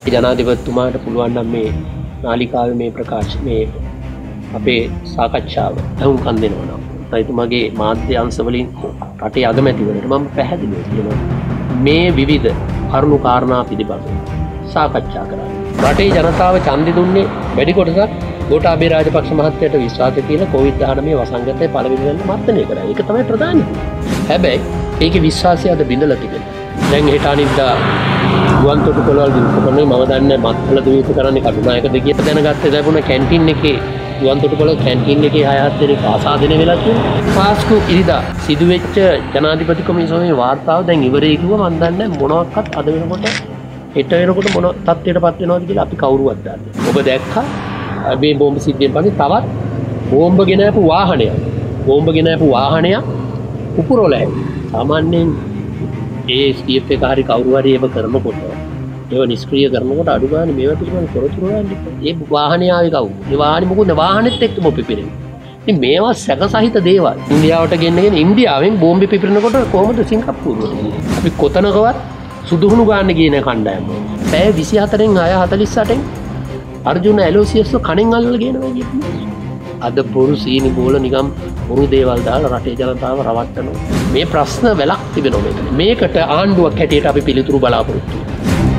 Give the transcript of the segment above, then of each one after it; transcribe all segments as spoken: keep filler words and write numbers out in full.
ජනාධිපතිතුමාට පුළුවන් නම් මේ නාලිකාවේ මේ ප්‍රකාශ මේ අපේ සාකච්ඡාව අහුම්කම් දෙනවා නම් එතුමාගේ මාධ්‍ය අංශ වලින් රටේ අගමැතිවරට මම පැහැදිලිව කියනවා මේ විවිධ කරුණු කාරණා පිළිබඳව සාකච්ඡා කරන්න. රටේ ජනතාව ඡන්දෙ දුන්නේ වැඩි කොටසක් ගෝඨාභය රාජපක්ෂ මහත්තයාට විශ්වාස කියලා කොවිඩ් දහනවය වසංගතය පළවෙනි වෙනිදා මර්ධනය කරා. ඒක තමයි ප්‍රධාන දේ. හැබැයි ඒකේ විශ්වාසය අද බිඳලා තිබෙනවා. දැන් හෙට අනිද්දා ගුවන් තොටුපළවල් දිනුපොළේ මම දන්නේ මත්පල දූවිත කරන්නේ කටුනායකද කියලා දැනගත්තේ ලැබුණ කැන්ටින් එකේ ගුවන් තොටුපළේ කැන්ටින් එකේ හය හත් දෙනෙක් ආසාදනය වෙලා තියෙනවා. පාස්කු ඉරිදා සිදුවෙච්ච ජනාධිපති කොමිසමේ වාර්තාව දැන් ඉවරයි කිව්වා මම දන්නේ මොනවාක්වත් අද වෙනකොට හෙට වෙනකොට මොන තත්ත්වයටපත් වෙනවද කියලා අපි කවුරුවත් දන්නේ නැහැ. ඔබ දැක්කා මේ බෝම්බ සිද්ධියෙන් පස්සේ තවත් බෝම්බ ගෙනපු වාහනයක් බෝම්බ ගෙනපු වාහනයක් උපුරවලා ඇවිත් සාමාන්‍යයෙන් ඒ ස්කීප් එක හරි කවුරු හරි ඒව කරනකොට ඒව නිෂ්ක්‍රීය කරනකොට අඩු ගන්න මේවා පිළිබඳ තොරතුරු ගන්න. ඒ වාහනේ ආවේ කවුද? ඒ වාහනේ මොකද වාහනේත් එක්කම පිපිරෙන්නේ. ඉතින් මේවා සැකසහිත දේවල්. ඉන්දියාවට ගෙන්නගෙන ඉන්දියාවෙන් බෝම්බ පිපිරෙනකොට කොහොමද සිංගප්පූරුවට ගියේ? අපි කොතනකවත් සුදුහුණු ගන්න ගියේ නැහැ කණ්ඩායම. පැය විසිහතරෙන් හය හතළිස් අටෙන් අර්ජුන ඇලෝසියස් කණෙන් අල්ලලා ගේනවා කියන්නේ. අද බොරු සීනි බෝල නිකම් බොරු දේවල් දාලා රටේ ජනතාව රවට්ටනවා. මේ ප්‍රශ්න වැලක් තිබෙනවා මේක. මේකට ආණ්ඩුවක් හැටියට අපි පිළිතුරු බලාපොරොත්තු වෙනවා.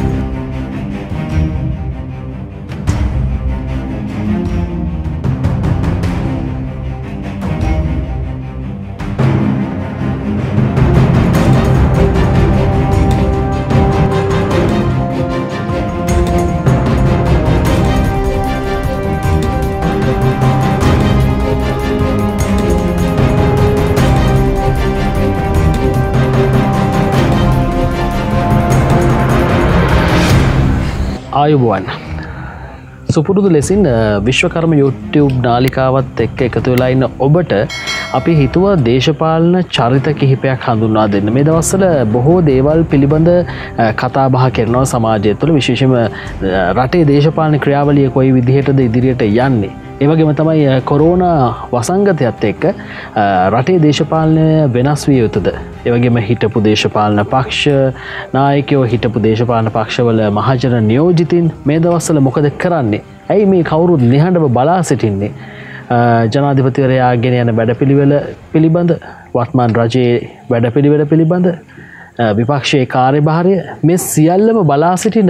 ආයුබෝවන් සුපුරුදු ලෙසින් විශ්වකර්ම YouTube නාලිකාවත් එක්ක එකතු වෙලා ඉන්න ඔබට අපි හිතුවා දේශපාලන චරිත කිහිපයක් හඳුන්වා දෙන්න. මේ දවස්වල බොහෝ දේවල් පිළිබඳ කතා බහ කරනවා සමාජය තුළ, විශේෂයෙන්ම රටේ දේශපාලන ක්‍රියාවලිය කොයි විදිහටද ඉදිරියට යන්නේ. ඒ වගේම තමයි කොරෝනා වසංගතයත් එක්ක රටේ දේශපාලනය වෙනස් විය යුතුද? ඒ වගේම හිටපු දේශපාලන පක්ෂ නායකයෝ හිටපු දේශපාලන පක්ෂවල මහජන නියෝජිතින් මේ දවස්වල මොකද කරන්නේ? ඇයි මේ කවුරුත් නිහඬව බලා සිටින්නේ? ජනාධිපතිවරයා ගෙන යන වැඩපිළිවෙල පිළිබඳ, වර්තමාන රජයේ වැඩපිළිවෙල පිළිබඳ, විපක්ෂයේ කාර්යභාරය, මේ සියල්ලම බලා සිටින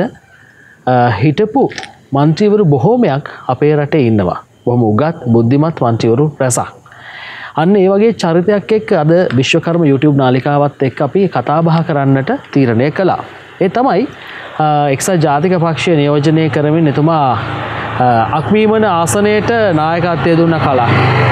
හිටපු මන්ත්‍රීවරු බොහෝමයක් අපේ රටේ ඉන්නවා. බොහොම උගත් බුද්ධිමත් මන්ත්‍රීවරු රැසක්. අන්න ඒ වගේ චරිතයක් එක්ක අද විශ්වකර්ම YouTube නාලිකාවත් එක්ක අපි කතා බහ කරන්නට තීරණය කළා. ඒ තමයි එක්සත් ජාතික පක්ෂය නියෝජනය කරමින් එතුමා අක්මීමන ආසනයට නායකත්වය දුන්න කලා.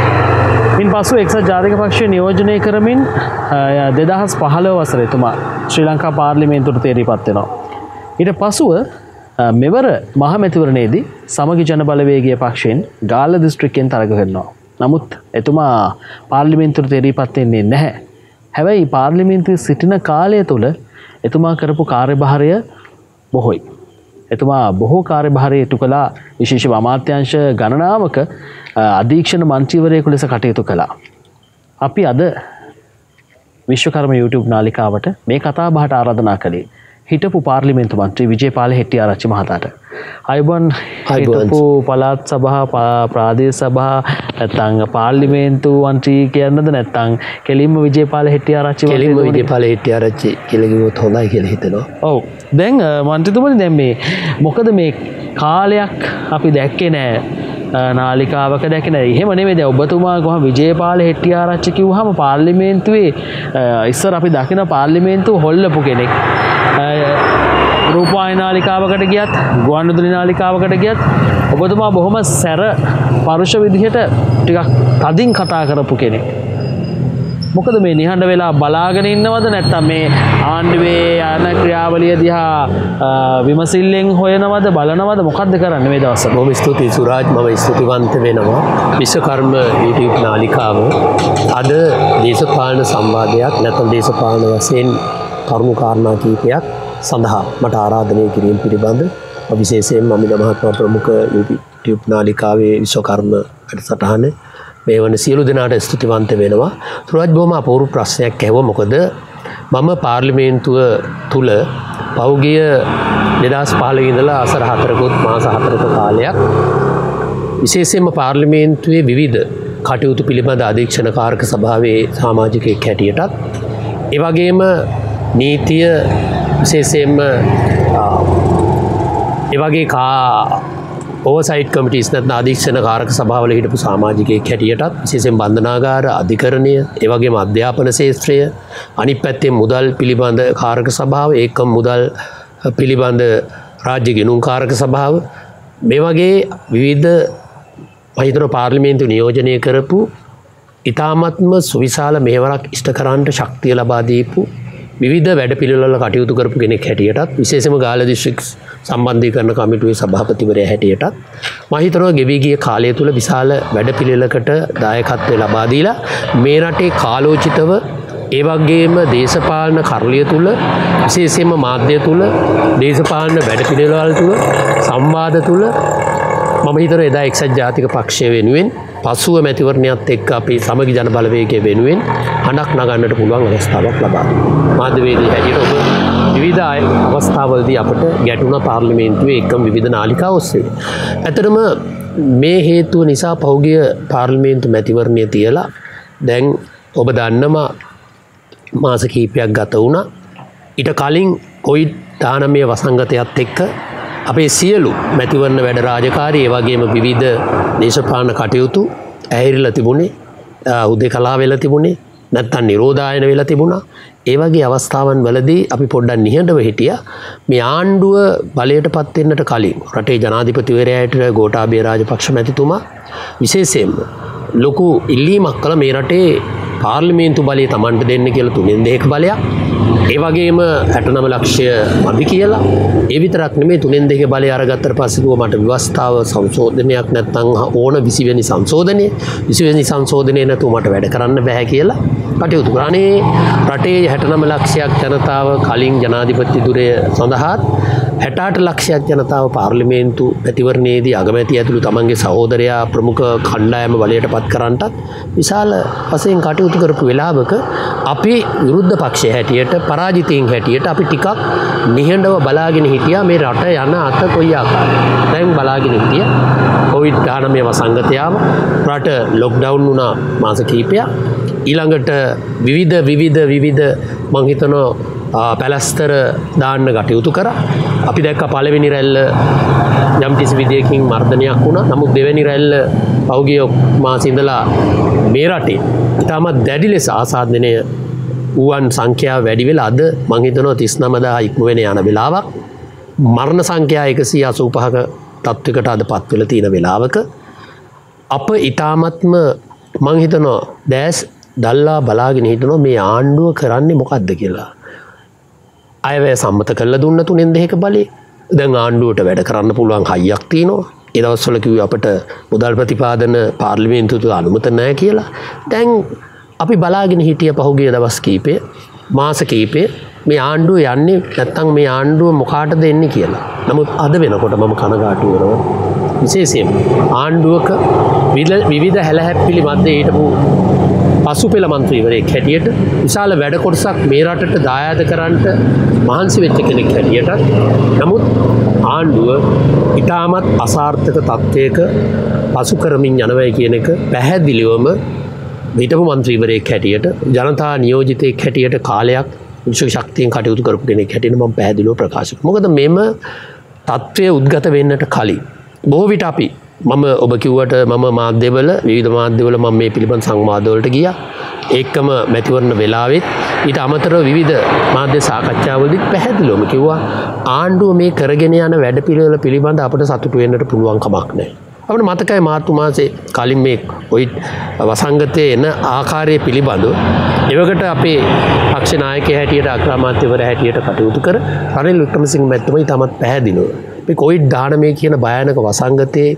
ඉන් පසු එක්සත් ජාතික පක්ෂය නියෝජනය කරමින් දෙදහස් පහළොව වසරේ එතුමා ශ්‍රී ලංකා පාර්ලිමේන්තුවට තේරීපත් වෙනවා. ඊට පසුව මෙවර මහමැතිවරණයේදී සමගි ජන බලවේගීය පක්ෂයෙන් ගාල්ල දිස්ත්‍රික්කයෙන් තරග කරනවා. නමුත් එතුමා පාර්ලිමේන්තුවට තේරීපත් වෙන්නේ නැහැ. හැබැයි පාර්ලිමේන්තුවේ සිටින කාලය තුල එතුමා කරපු කාර්යභාරය බොහෝයි. එතුමා බොහෝ කාර්යභාරය ඉටු කළා. විශේෂව අමාත්‍යාංශ ගණනාවක අධීක්ෂණ මන්ත්‍රීවරයෙකු ලෙස කටයුතු කළා. අපි අද විශ්වකර්ම YouTube නාලිකාවට මේ කතා බහට ආරාධනා කළේ හිටපු පාර්ලිමේන්තු මන්ත්‍රී විජේපාල හෙට්ටිආරච්චි මහතාට. අයබන් හිටපු පළාත් සභා ප්‍රාදේශ සභා නැත්නම් පාර්ලිමේන්තු මන්ත්‍රී කියන්නද නැත්නම් කෙලින්ම විජේපාල හෙට්ටිආරච්චි කෙලින්ම විජේපාල හෙට්ටිආරච්චි කියලා කිව්වොත් හොඳයි කියලා හිතනවා. ඔව්. දැන් මන්ත්‍රීතුමනි දැන් මේ මොකද මේ කාලයක් අපි දැක්කේ නෑ නාලිකාවක දැකේ නෑ. එහෙම නෙමෙයි. දැන් ඔබතුමා කොහොම විජේපාල හෙට්ටිආරච්චි කිව්වහම පාර්ලිමේන්තුවේ ඉස්සර අපි දකින පාර්ලිමේන්තුව හොල්ලපු කෙනෙක්. රූපවාහිනී නාලිකාවකට ගියත්, ගුවන්විදුලි නාලිකාවකට ගියත් ඔබතුමා බොහොම සැර පරුෂ විදිහට ටිකක් තදින් කතා කරපු කෙනෙක්. මොකද මේ නිහඬ වෙලා බලාගෙන ඉන්නවද නැත්නම් මේ ආණ්ඩුවේ යන ක්‍රියාවලිය දිහා විමසිල්ලෙන් හොයනවද බලනවද මොකද්ද කරන්නේ මේ දවස්වල? බොහොම ස්තුතියි සුරාජ්. මම ස්තුතිවන්ත වෙනවා විශ්වකර්ම YouTube නාලිකාව අද දේශපාලන සංවාදයක් නැත්නම් දේශපාලන වශයෙන් කරුණු කාරණා කීපයක් සඳහා මට ආරාධනය කිරීම පිළිබඳ විශේෂයෙන්ම අමිල මහත්මයා ප්‍රමුඛ YouTube නාලිකාවේ විශ්වකර්ම වැඩසටහන මේ වන සියලු දෙනාට ස්තුතිවන්ත වෙනවා. සුරාජ් බොහොම අපූර්ව ප්‍රශ්නයක් ඇහුවා. මොකද මම පාර්ලිමේන්තුව තුල පෞගිය දෙදස් පහළොව ඉඳලා අසර හතරකුත් මාස හතරක කාලයක් විශේෂයෙන්ම පාර්ලිමේන්තුවේ විවිධ කටයුතු පිළිබඳ අධීක්ෂණ කාරක සභාවේ සමාජිකයෙක් හැටියටත් ඒ වගේම නීතිය විශේෂයෙන්ම ඒ වගේ කා ඕවර්සයිට් කමිටිස් නැත්නම් අධීක්ෂණ කාරක සභාවල හිටපු සමාජිකයෙක් හැටියටත් විශේෂයෙන් බන්ධනාගාර අධිකරණය ඒ වගේම අධ්‍යාපන ශාස්ත්‍රය අනිත් පැත්තේ මුදල් පිළිබඳ කාරක සභාව ඒකම මුදල් පිළිබඳ රාජ්‍ය ගෙනුම් කාරක සභාව මේ වගේ විවිධ මහිතන පාර්ලිමේන්තු නියෝජනය කරපු ඉතාමත්ම සුවිශාල මෙහෙවරක් ඉෂ්ට කරන්නට ශක්තිය ලබා දීපු විවිධ වැඩ පිළිවෙළ කටයුතු කරපු කෙනෙක් හැටියටත් විශේෂම ගාල්ල දිස්ත්‍රික් සම්බන්ධීකරණ කමිටුවේ සභාපතිවරයා හැටියටත් මම හිතනවා ගෙවී ගිය කාලය තුල විශාල වැඩ පිළිවෙලකට දායකත්වය ලබා දීලා මේ රටේ කාලෝචිතව ඒ වගේම දේශපාලන කරලිය තුල විශේෂයෙන්ම මාධ්‍ය තුල දේශපාලන වැඩ පිළිවෙළවල් තුල සංවාද තුල මම හිතනවා එදා එක්සත් ජාතික පක්ෂය වෙනුවෙන් පසුව මැතිවරණයත් එක්ක අපි සමගි ජන බලවේගය වෙනුවෙන් හඬක් නගන්නට පුළුවන් අවස්ථාවක් ලබා දුන්නා. මාධ්‍යවේදී හැටියට ඔබ විවිධ අවස්ථාවලදී අපට ගැටුණ පාර්ලිමේන්තුවේ එක්කම විවිධ නාලිකා ඔස්සේ. ඇත්තටම මේ හේතුව නිසා පහුගිය පාර්ලිමේන්තු මැතිවරණය තියලා දැන් ඔබ දන්නවා මාස කිහිපයක් ගත වුණා. ඊට කලින් කොවිඩ් දානමය වසංගතයත් එක්ක අපේ සියලු මැතිවරණ වැඩ රාජකාරී ඒ වගේම විවිධ දේශපාලන කටයුතු ඇහිරිලා තිබුණේ උදේකලා වෙලා තිබුණේ නැත්තම් නිරෝධායන වෙලා තිබුණා. ඒ වගේ අවස්ථාවන් වලදී අපි පොඩ්ඩක් නිහඬව හිටියා. මේ ආණ්ඩුව බලයට පත් වෙන්නට කලින් රටේ ජනාධිපතිවරයාට ගෝඨාභය රාජපක්ෂ මැතිතුමා විශේෂයෙන්ම ලොකු ඉල්ලීමක් කළා මේ රටේ පාර්ලිමේන්තු බලය Tamanට දෙන්න කියලා තුනෙන් දෙකක බලයක්. ඒ වගේම හැටනව ලක්ෂය මදි කියලා. ඒ විතරක් නෙමෙයි තුනෙන් දෙකේ බලය අරගත්තට පස්සේ කිව්වා මට ව්‍යවස්ථාව සංශෝධනයක් නැත්නම් ඕන විසි වෙනි සංශෝධනය විසි වෙනි සංශෝධනය නැතුව මට වැඩ කරන්න බෑ කියලා කටයුතු කරා. අනේ රටේ හැටනව ලක්ෂයක් ජනතාව කලින් ජනාධිපති ධුරය සඳහාත් හැට අට ලක්ෂයක් ජනතාව පාර්ලිමේන්තු මැතිවරණයේදී අගමැති ඇතුළු තමන්ගේ සහෝදරයා ප්‍රමුඛ කණ්ඩායම බලයට පත් කරන්නටත් විශාල වශයෙන් කටයුතු කරපු වෙලාවක අපි විරුද්ධ පක්ෂය හැටියට පරාජිතයින් හැටියට අපි ටිකක් නිහඬව බලාගෙන හිටියා මේ රට යන අත කොයි ආකාරයකද. දැන් බලාගෙන හිටියා කොවිඩ් දානමය වසංගතය ආව රට ලොක්ඩවුන් වුණා මාස කිහිපයක්. ඊළඟට විවිධ විවිධ විවිධ මං හිතනවා පැලස්තර දාන්න කටයුතු කරා. අපි දැක්ක පළවෙනි රැල්ල යම් කිසි විදියකින් මර්ධනයක් වුණා. නමුත් දෙවෙනි රැල්ල පහුගිය මාසෙ ඉඳලා මේ රටේ ඉතාමත් දැඩි ලෙස ආසාදනය වූවන් සංඛ්‍යාව වැඩි වෙලා අද මං හිතනවා තිස් නවය දහස් ඉක්ම වෙන යන වෙලාවක් මරණ සංඛ්‍යාව එකසිය අසූ පහක තත්වයකට අද පත් වෙලා තියෙන වෙලාවක අප ඉතාමත්ම මං හිතනවා දැස් දල්ලා බලාගෙන හිටනවා මේ ආණ්ඩුව කරන්නේ මොකද්ද කියලා. අයවැය සම්මත කරලා දුන්න තුනෙන් දෙකක බලේ. දැන් ආණ්ඩුවට වැඩ කරන්න පුළුවන් හයියක් තියෙනවා. ඒ දවස්වල කිව්වේ අපිට මුදල් ප්‍රතිපාදන පාර්ලිමේන්තුව තුල අනුමත නැහැ කියලා. දැන් අපි බලාගෙන හිටිය පහුගිය දවස් කීපය මාස කීපය මේ ආණ්ඩුව යන්නේ නැත්නම් මේ ආණ්ඩුව මොකාටද එන්නේ කියලා. නමුත් අද වෙනකොට මම කනගාටු වෙනවා. විශේෂයෙන් ආණ්ඩුවක විවිධ හැලහැප්පිලි මැද්දේ හිටපු පසුපෙළ මන්ත්‍රීවරයෙක් හැටියට විශාල වැඩ කොටසක් මේ රටට දායාද කරන්නට මහන්සි වෙච්ච කෙනෙක් හැටියට නමුත් ආණ්ඩුව ඉතාමත් අසාර්ථක තත්ත්වයක පසු කරමින් යනවා කියන එක පැහැදිලිවම හිටපු මන්ත්‍රීවරයෙක් හැටියට ජනතා නියෝජිතයෙක් හැටියට කාලයක් විශ්ව ශක්තියෙන් කටයුතු කරපු කෙනෙක් හැටියට මම පැහැදිලිව ප්‍රකාශ කරනවා. මොකද මෙම තත්ත්වය උද්ගත වෙන්නට කලින් බොහෝ විට අපි මම ඔබ කිව්වට මම මාධ්‍යවල විවිධ මාධ්‍යවල මම මේ පිළිබඳ සංවාදවලට ගියා. ඒකම මැතිවරණ වෙලාවෙත් ඊට අමතරව විවිධ මාධ්‍ය සාකච්ඡාවලදීත් පැහැදිලිවම කිව්වා ආණ්ඩුව මේ කරගෙන යන වැඩපිළිවෙල පිළිබඳ අපට සතුටු වෙන්නට පුළුවන් කමක් නැහැ. අපිට මතකයි මාර්තු මාසේ කලින් මේ කොයි වසංගතයේ එන ආකාරය පිළිබඳව එවකට අපේ පක්ෂ නායකයා හැටියට අග්‍රාමාත්‍යවරයා හැටියට කටයුතු කර රනිල් වික්‍රමසිංහ මැතිතුමා තමත් පැහැදිලිව මේ කොවිඩ් දානමය කියන භයානක වසංගතයේ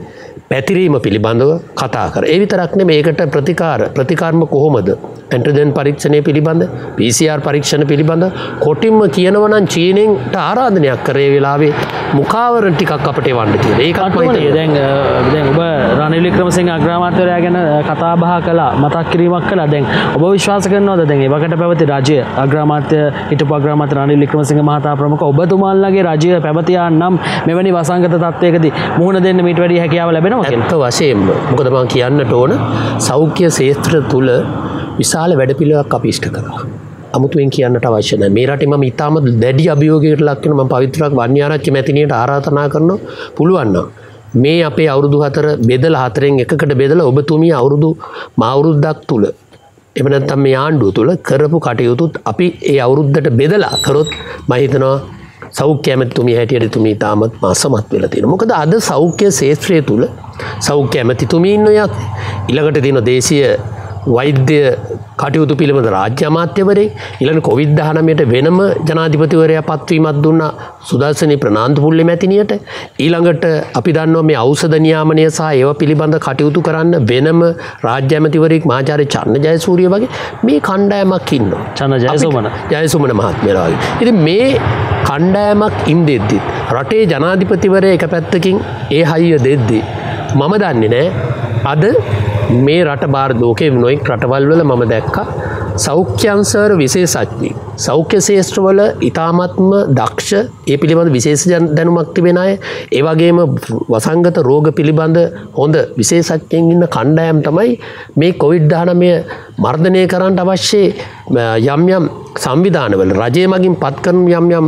පැතිරීම පිළිබඳව කතා කර. ඒ විතරක් නෙමෙයි මේකට ප්‍රතිකාර ප්‍රතිකාරම කොහොමද? ඇන්ටිජන් පරීක්ෂණය පිළිබඳ, පී සී ආර් පරීක්ෂණ පිළිබඳ කොටින්ම කියනවා නම් චීනෙන්ට ආරාධනයක් කරේ වෙලාවේ මුඛාවරණ ටිකක් අපිට එවන්න කියලා. ඒකත් මම දැන් දැන් ඔබ රනිල් වික්‍රමසිංහ අග්‍රාමාත්‍යවරයා ගැන කතා බහ කළා, මතක් කිරීමක් කළා. දැන් ඔබ විශ්වාස කරනවද දැන් ඒවකට පැවති රජය අග්‍රාමාත්‍ය හිටපු අග්‍රාමාත්‍ය රනිල් වික්‍රමසිංහ මහතා ප්‍රමුඛ ඔබතුමාලගේ රජය පැවතියා නම් මෙවැනි වසංගත තත්ත්වයකදී මුහුණ දෙන්න මීට වැඩි හැකියාව ලැබෙනවා කියලා? ඇත්ත වශයෙන්ම මොකද මම කියන්නට ඕන සෞඛ්‍ය ක්ෂේත්‍ර තුල විශාල වැඩපිළිවෙලක් අපි ඉෂ්ට කරා. අමුතුවෙන් කියන්නට අවශ්‍ය නැහැ. මේ රටේ මම ඉතාම දැඩි අභියෝගයකට ලක් වෙන මම පවිත්‍රාක් වන්‍යාරච්චි මැතිණියට ආරාධනා කරනවා පුළුවන් නම් මේ අපේ අවුරුදු හතර බෙදලා හතරෙන් එකකට බෙදලා ඔබතුමිය අවුරුදු මා අවුරුද්දක් තුල එහෙම නැත්නම් මේ ආණ්ඩුව තුල කරපු කටයුතුත් අපි ඒ අවුරුද්දට බෙදලා කරොත් මම හිතනවා සෞඛ්‍ය ඇමතිතුමිය හැටියට තුමී තාමත් මාසමත් වෙලා තියෙනවා. මොකද අද සෞඛ්‍ය ක්ෂේත්‍රය තුල සෞඛ්‍ය ඇමතිතුමිය ඉන්නවා. ඊළඟට තියෙන දේශීය වෛද්‍ය කටයුතු පිළිබඳ රාජ්‍ය අමාත්‍යවරයෙක්, ඊළඟ කොවිඩ් දහනවයට වෙනම ජනාධිපතිවරයා පත්වීමක් දුන්නා සුදර්ශනී ප්‍රනාන්දුපුල්ලේ මැතිණියට. ඊළඟට අපි දන්නවා මේ ඖෂධ නියාමනය සහ ඒවා පිළිබඳ කටයුතු කරන්න වෙනම රාජ්‍ය ඇමතිවරයෙක් මහාචාර්ය චන්න ජයසූරිය වගේ මේ කණ්ඩායමක් ඉන්නවා. චන්න ජයසුමන ජයසුමන මහත්මයා වගේ. ඉතින් මේ කණ්ඩායමක් ඉඳෙද්දි රටේ ජනාධිපතිවරයා එක පැත්තකින් ඒ හයිය දෙද්දි මම දන්නේ නැහැ අද මේ රට බාර ලෝකයේ නොයෙක් රටවල් වල මම දැක්කා සෞඛ්‍යංශවල විශේෂඥයෙක් සෞඛ්‍ය ශාස්ත්‍රවල ඊ타මත්ම දක්ෂ ඒ පිළිබඳ විශේෂ දැනුමක් තිබෙන අය ඒ වගේම වසංගත රෝග පිළිබඳ හොඳ විශේෂඥයින් ඉන්න කණ්ඩායම් තමයි මේ කොවිඩ් දහනවය මර්ධනය කරන්න අවශ්‍ය යම් යම් සංවිධානවල රජය මගින් පත් කරන යම් යම්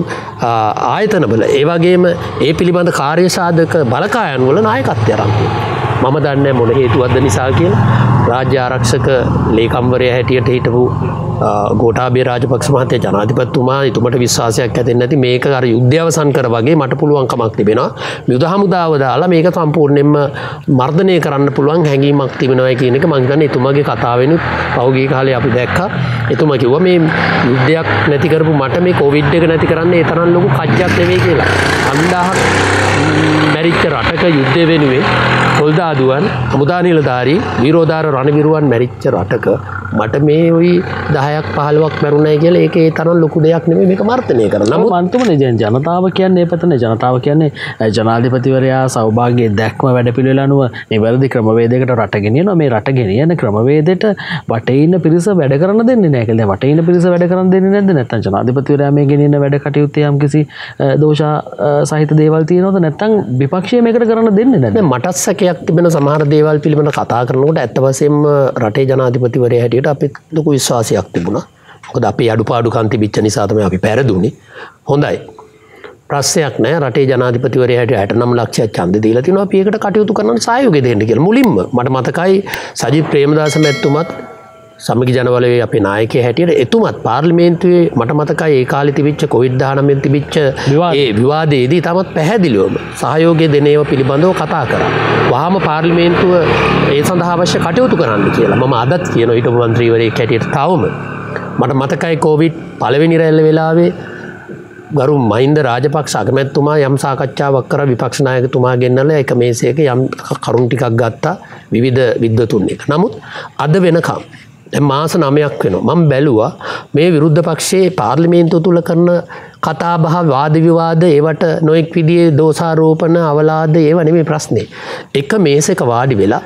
ආයතනවල ඒ වගේම ඒ පිළිබඳ කාර්ය සාධක බලකායන් වල නායකත්වය අරන් මම දන්නේ මොන හේතුවක්ද නිසා කියලා රාජ්‍ය ආරක්ෂක ලේකම්වරයා හැටියට හිටපු ගෝඨාභය රාජපක්ෂ මහත්තයා ජනාධිපතිතුමා ඊතුමට විශ්වාසයක් ඇතින් නැති මේක අර යුද්ධය අවසන් කර වගේ මට පුළුවන්කමක් තිබෙනවා යුද හමුදාව දාලා මේක සම්පූර්ණයෙන්ම මර්ධනය කරන්න පුළුවන් හැඟීමක් තිබෙනවා කියන එක මම හිතන්නේ ඊතුමාගේ කතාවෙනුත් පහුගිය කාලේ අපි දැක්කා ඊතුමා කිව්වා මේ යුද්ධයක් නැති කරපු මට මේ කොවිඩ් එක නැති කරන්න ඒ තරම් ලොකු කච්චයක් නෙවෙයි කියලා අන්දාහක් මැරිච්ච රටක යුද්ධය වෙනුවෙන් සොල්දාදුවන් හමුදා නිලධාරී විරෝධාර රණවිරුවන් මැරිච්ච රටක මට මේ ওই දහයක් පහළොවක් මැරුණයි කියලා ඒක ඒ තරම් ලොකු දෙයක් නෙමෙයි මේක මර්ධනය කරන්න. නමුත් මන්තුමනේ ජනතාව කියන්නේ ඒ පැත්තනේ ජනතාව කියන්නේ ජනාධිපතිවරයා සෞභාග්‍ය දැක්ම වැඩපිළිවෙල අනුව නිවැරදි ක්‍රමවේදයකට රට ගෙනියනවා. මේ රට ගෙනියන ක්‍රමවේදයට වටේ ඉන්න පිරිස වැඩ කරන්න දෙන්නේ නැහැ කියලා. වටේ ඉන්න පිරිස වැඩ කරන්න දෙන්නේ නැද්ද? නැත්නම් ජනාධිපතිවරයා මේ ගෙනියන වැඩ කටයුත්තේ යම්කිසි දෝෂ සහිත දේවල් තියෙනවද? නැත්නම් විපක්ෂය මේකට කරන්න දෙන්නේ නැද්ද? මටත් සැකයක් තිබෙන සමහර දේවල් පිළිබඳව කතා කරනකොට ඇත්ත වශයෙන්ම රටේ ජනාධිපතිවරයා හැටියට අපිට ලොකු විශ්වාසයක් තිබුණා. මොකද අපේ අඩුපාඩුකම් තිබිච්ච නිසා තමයි අපි පෙරදුනේ. හොඳයි. ප්‍රශ්නයක් නැහැ. රටේ ජනාධිපතිවරයා හැටියට හැටනම ලක්ෂයක් ඡන්ද දීලා තිනවා. අපි ඒකට කටයුතු කරන්න සහයෝගය දෙන්න කියලා. මුලින්ම මට මතකයි සජිත් ප්‍රේමදාස මැතිතුමත් සමගි ජනබලවේ අපේ නායකයා හැටියට එතුමත් පාර්ලිමේන්තුවේ මට මතකයි ඒ කාලේ තිබිච්ච කොවිඩ් දහනවය තිබිච්ච ඒ විවාදයේදී තමත් පැහැදිලිවම සහයෝගය දෙන ඒවා පිළිබඳව කතා කරා. වහාම පාර්ලිමේන්තුව ඒ සඳහා අවශ්‍ය කටයුතු කරන්න කියලා. මම අදත් කියන ඊට මන්ත්‍රීවරයෙක් හැටියට තවම මට මතකයි කොවිඩ් පළවෙනි රැල්ල වෙලාවේ ගරු මහින්ද රාජපක්ෂ අගමැතිතුමා යම් සාකච්ඡාවක් කරා විපක්ෂ නායකතුමා ගෙන්නලා එක මේසයක යම් කරුණු ටිකක් ගත්තා විවිධ විද්වතුන් එක. නමුත් අද වෙනකම් මාස නවයක් වෙනවා. මම බැලුවා මේ විරුද්ධ පක්ෂයේ පාර්ලිමේන්තුව තුල කරන කතා බහ වාද විවාද ඒවට නොඑක් විදිහේ දෝෂාරෝපණ අවලාද ඒව නෙමෙයි ප්‍රශ්නේ. එක මේසයක වාඩි වෙලා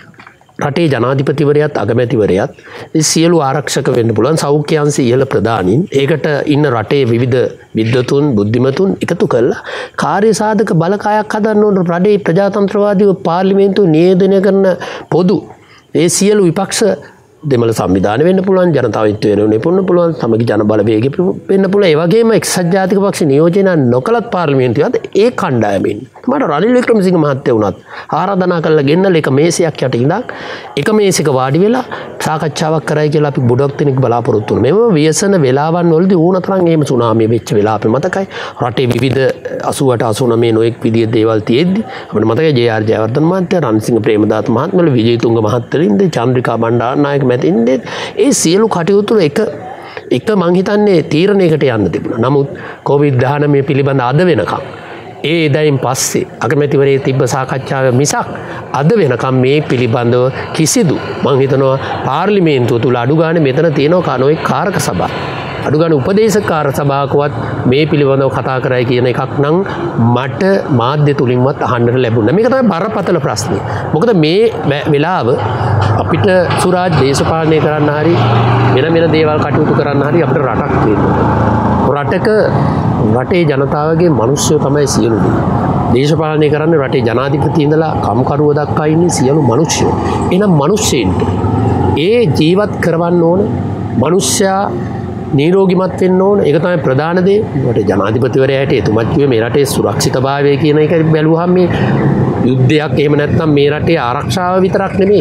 රටේ ජනාධිපතිවරයාත් අගමැතිවරයාත් සියලු ආරක්ෂක වෙන්න පුළුවන් සෞඛ්‍ය අංශ ඉහළ ප්‍රධානීන් ඒකට ඉන්න රටේ විවිධ විද්වතුන් බුද්ධිමතුන් එකතු කරලා කාර්ය සාධක බලකායක් හදන්න ඕන. රටේ ප්‍රජාතන්ත්‍රවාදීව පාර්ලිමේන්තුව නියෝජනය කරන පොදු ඒ සියලු විපක්ෂ දෙමළ සංවිධානය වෙන්න පුළුවන් ජනතාවිත්වය වෙන්න පුළුවන් සමගි ජන බලවේගය වෙන්න පුළුවන්. ඒ වගේම එක්සත් ජාතික පක්ෂ නියෝජනය නොකලත් පාර්ලිමේන්තුවද ඒ කණ්ඩායමින් මට රනිල් වික්‍රමසිංහ මහත්තයා වුණත් ආරාධනා කරලා ගෙන්නලා එක මේසයක් යට ඉඳන් එක මේසයක වාඩි වෙලා සාකච්ඡාවක් කරයි කියලා අපි ගොඩක් දෙනෙක් බලාපොරොත්තු වුණා. මෙම ව්‍යසන වෙලාවන් වලදී ඕනතරම් එහෙම සුනාමිය වෙච්ච වෙලාව අපේ මතකයි. රටේ විවිධ අසූවට අසූනවය නොඑක් විදිහේ දේවල් තියෙද්දි අපිට මතකයි ජේ ආර් ජයවර්ධන මහත්තයා රන්සිංහ ප්‍රේමදාස මහත්මයා විජේතුංග මහත්තරින්ද චන්ද්‍රිකා බණ්ඩාරනායක මැතින්ද ඒ සියලු කටයුතු එක එක මං හිතන්නේ තීරණයකට යන්න තිබුණා. නමුත් කොවිඩ් දහනවය පිළිබඳ අද වෙනකම් ඒ එදායින් පස්සේ අගමැතිවරේ තිබ්බ සාකච්ඡාව මිසක් අද වෙනකම් මේ පිළිබඳව කිසිදු මං හිතනවා පාර්ලිමේන්තුව තුල අඩු ගානේ මෙතන තියෙනවා කනෝයි කාරක සභා අඩු ගානේ උපදේශකාර සභාවකවත් මේ පිළිබඳව කතා කරයි කියන එකක් නම් මට මාධ්‍ය තුලින්වත් අහන්නට ලැබුණා. මේක තමයි බරපතල ප්‍රශ්නේ. මොකද මේ වෙලාව අපිට සුරාජ් දේශපාලනය කරන්න හරි වෙන වෙන දේවල් කටයුතු කරන්න හරි අපිට රටක් තියෙනවා. රටක රටේ ජනතාවගේ මිනිස්සු තමයි සියලු දේ. දේශපාලනය කරන්නේ රටේ ජනාධිපති ඉඳලා කම්කරුව දක්වා ඉන්නේ සියලු මිනිස්සු. එහෙනම් මිනිස්සෙන්ට ඒ ජීවත් කරවන්න ඕන මිනිස්සයා නිරෝගිමත් වෙන්න ඕන. ඒක තමයි ප්‍රධාන දේ. ඒකට ජනාධිපතිවරයා හිටියේ එතුමත් කිව්වේ මේ රටේ සුරක්ෂිතභාවය කියන එක බැලුවහම මේ යුද්ධයක් එහෙම නැත්නම් මේ රටේ ආරක්ෂාව විතරක් නෙමෙයි.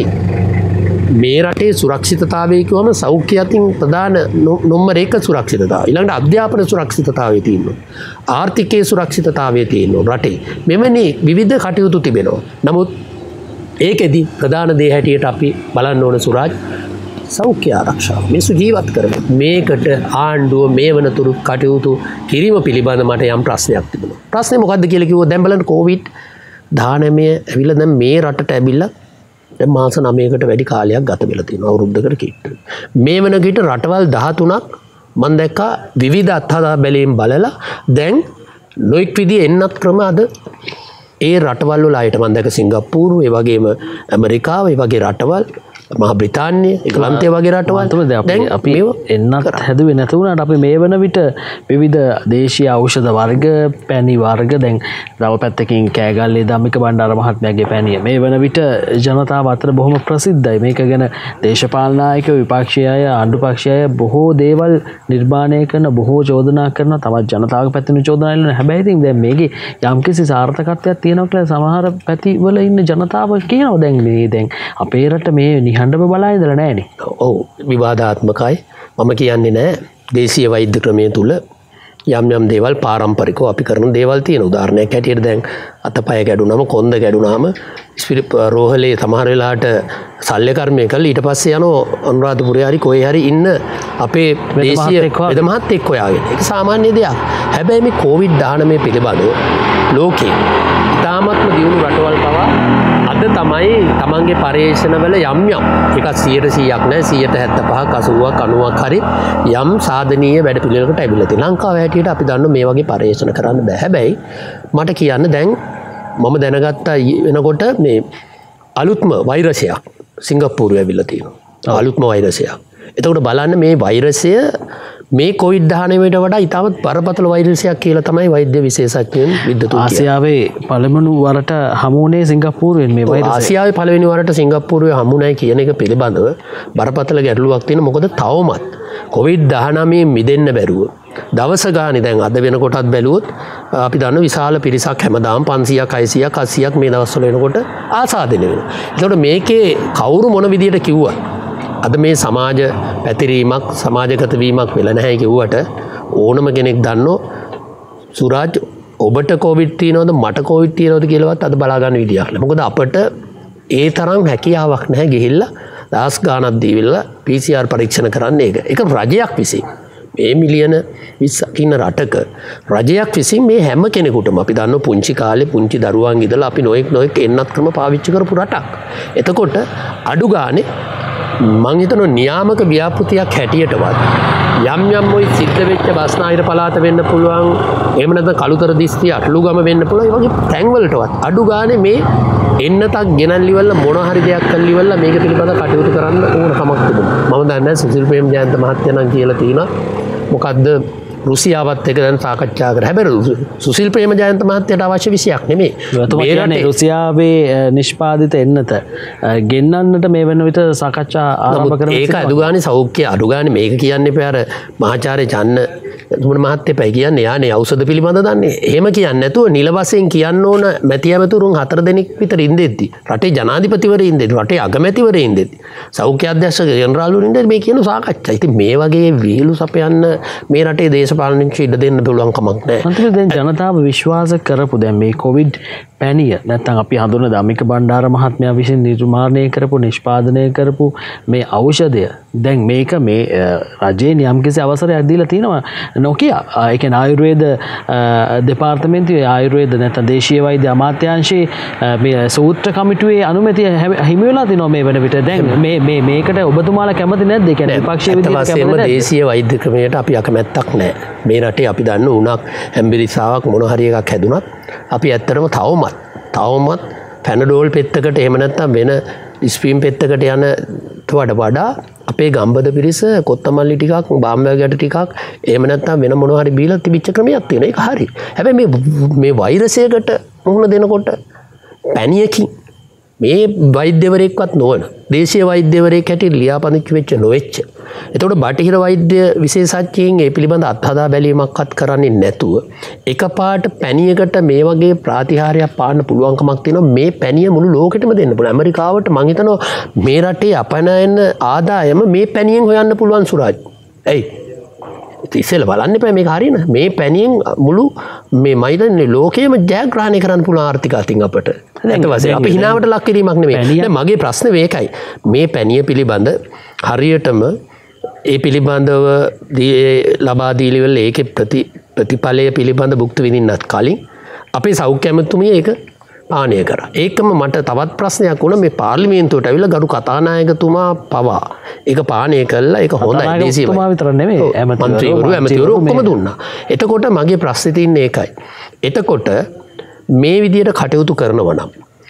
මේ රටේ සුරක්ෂිතතාවය කියවම සෞඛ්‍ය අතින් ප්‍රධාන නොම්බර එක සුරක්ෂිතතාවය. ඊළඟට අධ්‍යාපන සුරක්ෂිතතාවය තියෙනවා. ආර්ථිකයේ සුරක්ෂිතතාවය තියෙනවා රටේ. මෙවැනි විවිධ කටයුතු තිබෙනවා. නමුත් ඒකෙදි ප්‍රධාන දේ හැටියට අපි බලන්න ඕන සුරාජ් සෞඛ්‍ය ආරක්ෂාව. මිනිස්සු ජීවත් කරනවා. මේකට ආණ්ඩුව මේ වනතුරු කටයුතු කිරීම පිළිබඳ මට යම් ප්‍රශ්නයක් තිබුණා. ප්‍රශ්නේ මොකද්ද කියලා කිව්වොත් දැන් බලන්න කොවිඩ් දානමය ඇවිල්ලා දැන් මේ රටට ඇවිල්ලා දැන් මාස නවයකට වැඩි කාලයක් ගත වෙලා තියෙනවා අවුරුද්දකට කිට්ටු. මේ වෙන කිට රටවල් දහතුනක් මම දැක්කා විවිධ අත්හදා බැලීම් බලලා දැන් නොඑක් විදිහේ එන්නත් ක්‍රම අද ඒ රටවල් වල අයට මම දැක්ක සිංගප්පූරු, ඒ වගේම ඇමරිකාව, ඒ වගේ රටවල් මහ බ්‍රිතාන්‍ය එක්ලන්තය වගේ රටවල් දැන් අපි එන්නත් හැදුවේ නැති වුණාට අපි මේ වන විට විවිධ දේශීය ඖෂධ වර්ග, පැණි වර්ග දැන් තව පැත්තකින් කෑගල්ලේ ධම්මික බණ්ඩාර මහත්මයාගේ පැණිය මේ වන විට ජනතාව අතර බොහොම ප්‍රසිද්ධයි. මේක ගැන දේශපාලන නායකයෝ, විපක්ෂීය අය, ආණ්ඩු පක්ෂීය අය බොහෝ දේවල් නිර්මාණය කරන, බොහෝ චෝදනා කරන, තවත් ජනතාවගේ පැත්තෙන් චෝදනා එල්ලන. හැබැයි ඉතින් දැන් මේකේ යම්කිසි සාර්ථකත්වයක් තියෙනවා කියලා සමහර පැතිවල ඉන්න ජනතාව කියනවා. දැන් මේ දැන් අපේ රට මේ හඬම බලා ඉඳලා නෑනේ. ඔව් විවාදාත්මකයි. මම කියන්නේ නෑ දේශීය වෛද්‍ය ක්‍රමයේ තුල යම් යම් දේවල් පාරම්පරිකව අපි කරන දේවල් තියෙන. උදාහරණයක් හැටියට දැන් අතපය කැඩුනම, කොන්ද කැඩුනම ස්පිරිප් රෝහලේ සමහර වෙලාවට ශල්‍ය කර්මය කළා. ඊට පස්සේ යනවා අනුරාධපුරේ හරි කොහේ හරි ඉන්න අපේ දේශීය වෙද මහත් එක්ක හොයාගෙන. ඒක සාමාන්‍ය දෙයක්. හැබැයි මේ කොවිඩ් දානමය පිළිබඳව ලෝකේ ඉතාමත්ම දියුණු රටවල් පවා අද තමයි තමන්ගේ පර්යේෂණවල යම් යම් එක සියයට සීයක් නෑ සියයට හැත්තෑපහක් අසූවක් අනූවක් හරි යම් සාධනීය වැඩ පිළිවෙලකට ඇවිල්ලා තියෙනවා. ලංකාව හැටියට අපි දන්නවා මේ වගේ පර්යේෂණ කරන්න බෑ. හැබැයි මට කියන්න දැන් මම දැනගත්තා වෙනකොට මේ අලුත්ම වෛරසයක් සිංගප්පූරුවේ ඇවිල්ලා තියෙනවා. අලුත්ම වෛරසයක්. එතකොට බලන්න මේ වෛරසය මේ කොවිඩ් දහනවයට වඩා ඉතාමත් බරපතල වෛරසයක් කියලා තමයි වෛද්‍ය විශේෂඥයන් විද්වතුන් ආසියාවේ පළමුණු වරට හමුුණේ සිංගප්පූරුවෙන් මේ වෛරසය. ආසියාවේ පළවෙනි වරට සිංගප්පූරුවේ හමුුණයි කියන එක පිළිබඳව බරපතල ගැටලුවක් තියෙන. මොකද තවමත් කොවිඩ් දහනවයෙන් මිදෙන්න බැරුව දවස ගානේ දැන් අද වෙනකොටත් බැලුවොත් අපි දන්න විශාල පිරිසක් හැමදාම පන්සියයක් හයසියක් අසීයක් මේ දවස්වල වෙනකොට ආසාදනය වෙනවා. ඒකට මේකේ කවුරු මොන විදියට කිව්වත් අද මේ සමාජ පැතිරීමක්, සමාජගත වීමක් වෙලා නැහැ කිව්වට ඕනම කෙනෙක් දන්නෝ සුරාජ් ඔබට කොවිඩ් තියෙනවද මට කොවිඩ් තියෙනවද කියලාවත් අද බලා ගන්න විදියක් නැහැ. මොකද අපිට ඒ තරම් හැකියාවක් නැහැ ගිහිල්ලා දහස් ගාණක් දීවිලා පී සී ආර් පරීක්ෂණ කරන්න. ඒක ඒක රජයක් විසින් මේ මිලියන විස්සක් ඉන්න රටක රජයක් විසින් මේ හැම කෙනෙකුටම අපි දන්න පුංචි කාලේ පුංචි දරුවන් ඉඳලා අපි නොඑක් නොඑක් එන්නත් ක්‍රම පාවිච්චි කරපු රටක්. එතකොට අඩු ගානේ මං හිතනවා නියාමක ව්‍යාපෘතියක් හැටියටවත් යම් යම් ওই සිද්ධ වෙච්ච බස්නාහිර පළාත වෙන්න පුළුවන්, එහෙම නැත්නම් කළුතර දිස්ත්‍රික්කය අටලුගම වෙන්න පුළුවන්. ඒ වගේ තැන්වලටවත් අඩු ගානේ මේ එන්නතක් ගෙනල්ලිවල මොන හරි දෙයක් කල්ලිවල මේක පිළිබඳව කටයුතු කරන්න ඕන කමක් තිබුණා. මම දන්නේ නැහැ සුසිල් ප්‍රේමජයන්ත මහත්තයා නම් කියලා තියෙනවා මොකද්ද රුසියාවත් එක්ක දැන් සාකච්ඡා කරා. හැබැයි සුසිල් ප්‍රේමජයන්ත මහත්තයාට අවශ්‍ය විෂයක් නෙමෙයි. මේ රටේ රුසියාවේ නිෂ්පාදිත එන්නත ගෙන්නන්නට මේ වෙන විට සාකච්ඡා ආරම්භ කරන ඒක අඩු ගානේ සෞඛ්‍ය අඩු ගානේ මේක කියන්නේ පෙර මහාචාර්ය චන්න තුමන මහත්තයා කියන්නේ යානේ ඖෂධ පිළිබඳ දන්නේ. එහෙම කියන්නේ නැතුව නිල වශයෙන් කියන්න ඕන මැති ඇමතුරුන් හතර දෙනෙක් විතර ඉඳෙද්දි රටේ ජනාධිපතිවරයෙක් ඉඳෙද්දි රටේ අගමැතිවරයෙක් ඉඳෙද්දි සෞඛ්‍ය අධ්‍යක්ෂක ජෙනරාල්වරු ඉඳෙද්දි මේ කියන සාකච්ඡා. ඉතින් මේ වගේ විහිළු සපයන්න මේ රටේ දේශපාලනික ඉඩ දෙන්න පුළුවන් කමක් නැහැ. අන්තිමට දැන් ජනතාව විශ්වාස කරපු දැන් මේ කොවිඩ් පැණිය නැත්නම් අපි හඳුනන ධම්මික බණ්ඩාර මහත්මයා විසින් නිර්මාණය කරපු නිෂ්පාදනය කරපු මේ ඖෂධය දැන් මේක මේ රජයේ යම්කිසි අවසරයක් දීලා තිනවා නොකිය ඒක ආයුර්වේද දෙපාර්තමේන්තුවේ ආයුර්වේද නැත්නම් දේශීය වෛද්‍ය අමාත්‍යාංශයේ මේ සූත්‍ර කමිටුවේ අනුමැතිය හිමි වෙලා තිනවා මේ වෙන විට. දැන් මේ මේ මේකට ඔබතුමාලා කැමති නැද්ද? ඒ කියන්නේ විපක්ෂයේ විදිහට කැමති නැද්ද? දේශීය වෛද්‍ය ක්‍රමයට අපි අකමැත්තක් නැහැ. මේ රටේ අපි දන්න උණක් හැම්බිරිස්සාවක් මොන හරි එකක් හැදුනත් අපි ඇත්තටම තවමත් තවමත් පැනඩෝල් පෙත්තකට එහෙම නැත්නම් වෙන ස්පීම් පෙත්තකට යන වට වඩා අපේ ගම්බද පිරිස කොත්තමල්ලි ටිකක් බාම්බෑගට ටිකක් එහෙම නැත්නම් වෙන මොනවා හරි බීලා තිබිච්ච ක්‍රමයක් තියෙනවා. ඒක හරි. හැබැයි මේ මේ වෛරසයකට මුහුණ දෙනකොට පැණියකින් මේ වෛද්‍යවරයෙක්වත් නොවන දේශීය වෛද්‍යවරයෙක් හැටියට ලියාපදිංචි වෙච්ච නොවෙච්ච. එතකොට බටහිර වෛද්‍ය විශේෂඥයින් ඒ පිළිබඳ අත්හදා බැලීමක්වත් කරන්නේ නැතුව එකපාරට පැණියකට මේ වගේ ප්‍රතිහාරයක් පාන්න පුළුවන්කමක් තියෙනවා. මේ පැණිය මුළු ලෝකෙටම දෙන්න පුළුවන්. ඇමරිකාවට මං හිතනවා මේ රටේ අපනයන ආදායම මේ පැණියෙන් හොයන්න පුළුවන් සුරාජ්. ඇයි? ඉතින් බලන්න එපා මේක හරියන. මේ පැණියෙන් මුළු මේ මයිදන්නේ ලෝකයේම ජයග්‍රහණය කරන්න පුළුවන් ආර්ථික අතින් අපට. ඇත්ත වශයෙන්ම අපි හිනාවට ලක් කිරීමක් නෙමෙයි. දැන් මගේ ප්‍රශ්නේ මේකයි. මේ පැණිය පිළිබඳ හරියටම ඒ පිළිබඳව ලබා දීලිවල ඒකේ ප්‍රති ප්‍රතිඵලය පිළිබඳ භුක්ති විඳින්නත් කලින් අපේ සෞඛ්‍ය ඇමතුමිය ඒක පානය කරා. ඒකම මට තවත් ප්‍රශ්නයක් වුණා මේ පාර්ලිමේන්තුවට ඇවිල්ලා ගරු කතානායකතුමා පවා ඒක පානය කළා. ඒක හොඳයි. දේශීය තුමා විතර නෙමෙයි ඇමතිවරු ඇමතිවරු ඔක්කොම දුන්නා. එතකොට මගේ ප්‍රශ්නේ තියන්නේ ඒකයි. එතකොට මේ විදියට කටයුතු කරනවා නම්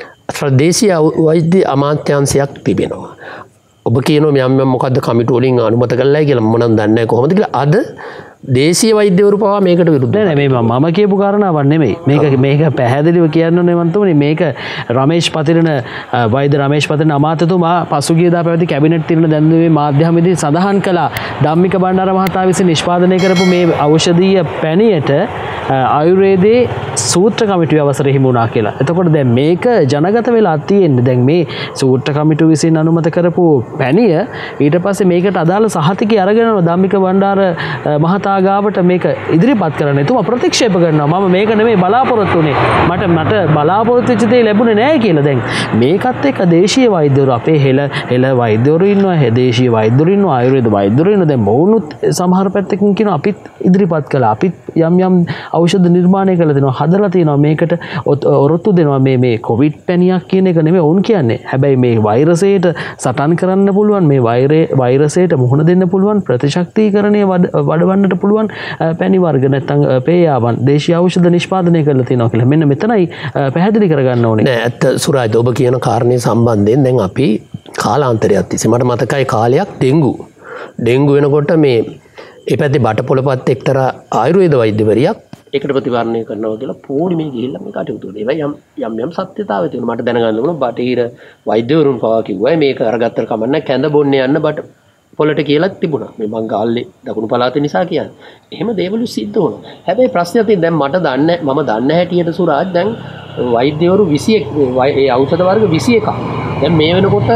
දේශීය වෛද්‍ය අමාත්‍යාංශයක් තිබෙනවා. ඔබ කියනවා මම මොකද්ද කමිටු වලින් අනුමත කළායි කියලා මම නම් දන්නේ නැහැ කොහොමද කියලා. අද දේශීය වෛද්‍යවරු පවා මේකට විරුද්ධ නෑ මේ මම කියපු කාරණාවක් නෙමෙයි. මේක මේක පැහැදිලිව කියන්න ඕනේ මන්තුමනි. මේක රමේෂ් පතිරණ වෛද්‍ය රමේෂ් පතිරණ අමාත්‍යතුමා පසුගියදා පැවති කැබිනට් තිරණ දැන්වීමේ මාධ්‍යමේදී සඳහන් කළා ධම්මික බණ්ඩාර මහතා විසින් නිෂ්පාදනය කරපු මේ ඖෂධීය පැණියට ආයුර්වේදයේ සූත්‍ර කමිටුවේ අවසර හිමි වුණා කියලා. එතකොට දැන් මේක ජනගත වෙලා තියෙන්නේ. දැන් මේ සූත්‍ර කමිටුව විසින් අනුමත කරපු පැණිය ඊට පස්සේ මේකට අදාළ සහතිකය අරගෙන ධම්මික බණ්ඩාර මහතා ගාවට මේක ඉදිරිපත් කරන්න. එතුමා ප්‍රතික්ෂේප කරනවා. මම මේක නෙමෙයි බලාපොරොත්තු වෙන්නේ. මට මට බලාපොරොත්තු වෙච්ච දේ ලැබුණේ නැහැ කියලා. දැන් මේකත් එක්ක දේශීය වෛද්‍යවරු අපේ හෙළ හෙළ වෛද්‍යවරු ඉන්නවා. දේශීය වෛද්‍යවරු ඉන්නවා. ආයුර්වේද වෛද්‍යවරු ඉන්නවා. දැන් මොවුනුත් සමහර පැත්තකින් කියනවා අපිත් ඉදිරිපත් කළා. අපිත් යම් යම් ඖෂධ නිර්මාණය කළා දෙනවා. හදලා තියෙනවා. මේකට ඔරොත්තු දෙනවා. මේ මේ කොවිඩ් පැණියක් කියන එක නෙමෙයි වුන් කියන්නේ. හැබැයි මේ වෛරසයට සටන් කරන්න පුළුවන් මේ වෛරසයට මුහුණ දෙන්න පුළුවන් ප්‍රතිශක්තිකරණය වඩවන්නට පුළුවන් පැණි වර්ග නැත්නම් පේයාවන් දේශීය ඖෂධ නිෂ්පාදනය කරලා තියෙනවා කියලා. මෙන්න මෙතනයි පැහැදිලි කරගන්න ඕනේ. නෑ ඇත්ත සුරාජ් ඔබ කියන කාරණේ සම්බන්ධයෙන් දැන් අපි කාලාන්තරයක් තිස්සේ මට මතකයි කාලයක් ඩෙන්ගු ඩෙන්ගු වෙනකොට මේ ඒ පැත්තේ බටපොළපත් එක්තරා ආයුර්වේද වෛද්‍යවරියක් ඒකට ප්‍රතිවර්ණය කරනවා කියලා පොඩිමේ ගිහිල්ලා මේ කටයුතු කරේ. ඒවා යම් යම් යම් සත්‍යතාවය තියෙනවා. මට දැනගන්න ඕන බටහිර වෛද්‍යවරුන් පවා කිව්වා මේක අරගත්තට කමන්න කැඳ බොන්නේ යන්න බට පොලට කියලා තිබුණා. මේ මං ගාල්ලේ දකුණු පළාත නිසා කියන්නේ. එහෙම දේවලු සිද්ධ වුණා. හැබැයි ප්‍රශ්නයක් තියෙන දැන් මට දන්නේ මම දන්න හැටියට සුරාජ් දැන් වෛද්‍යවරු විසිඑක ඒ ඖෂධ වර්ග විසිඑකක්. දැන් මේ වෙනකොට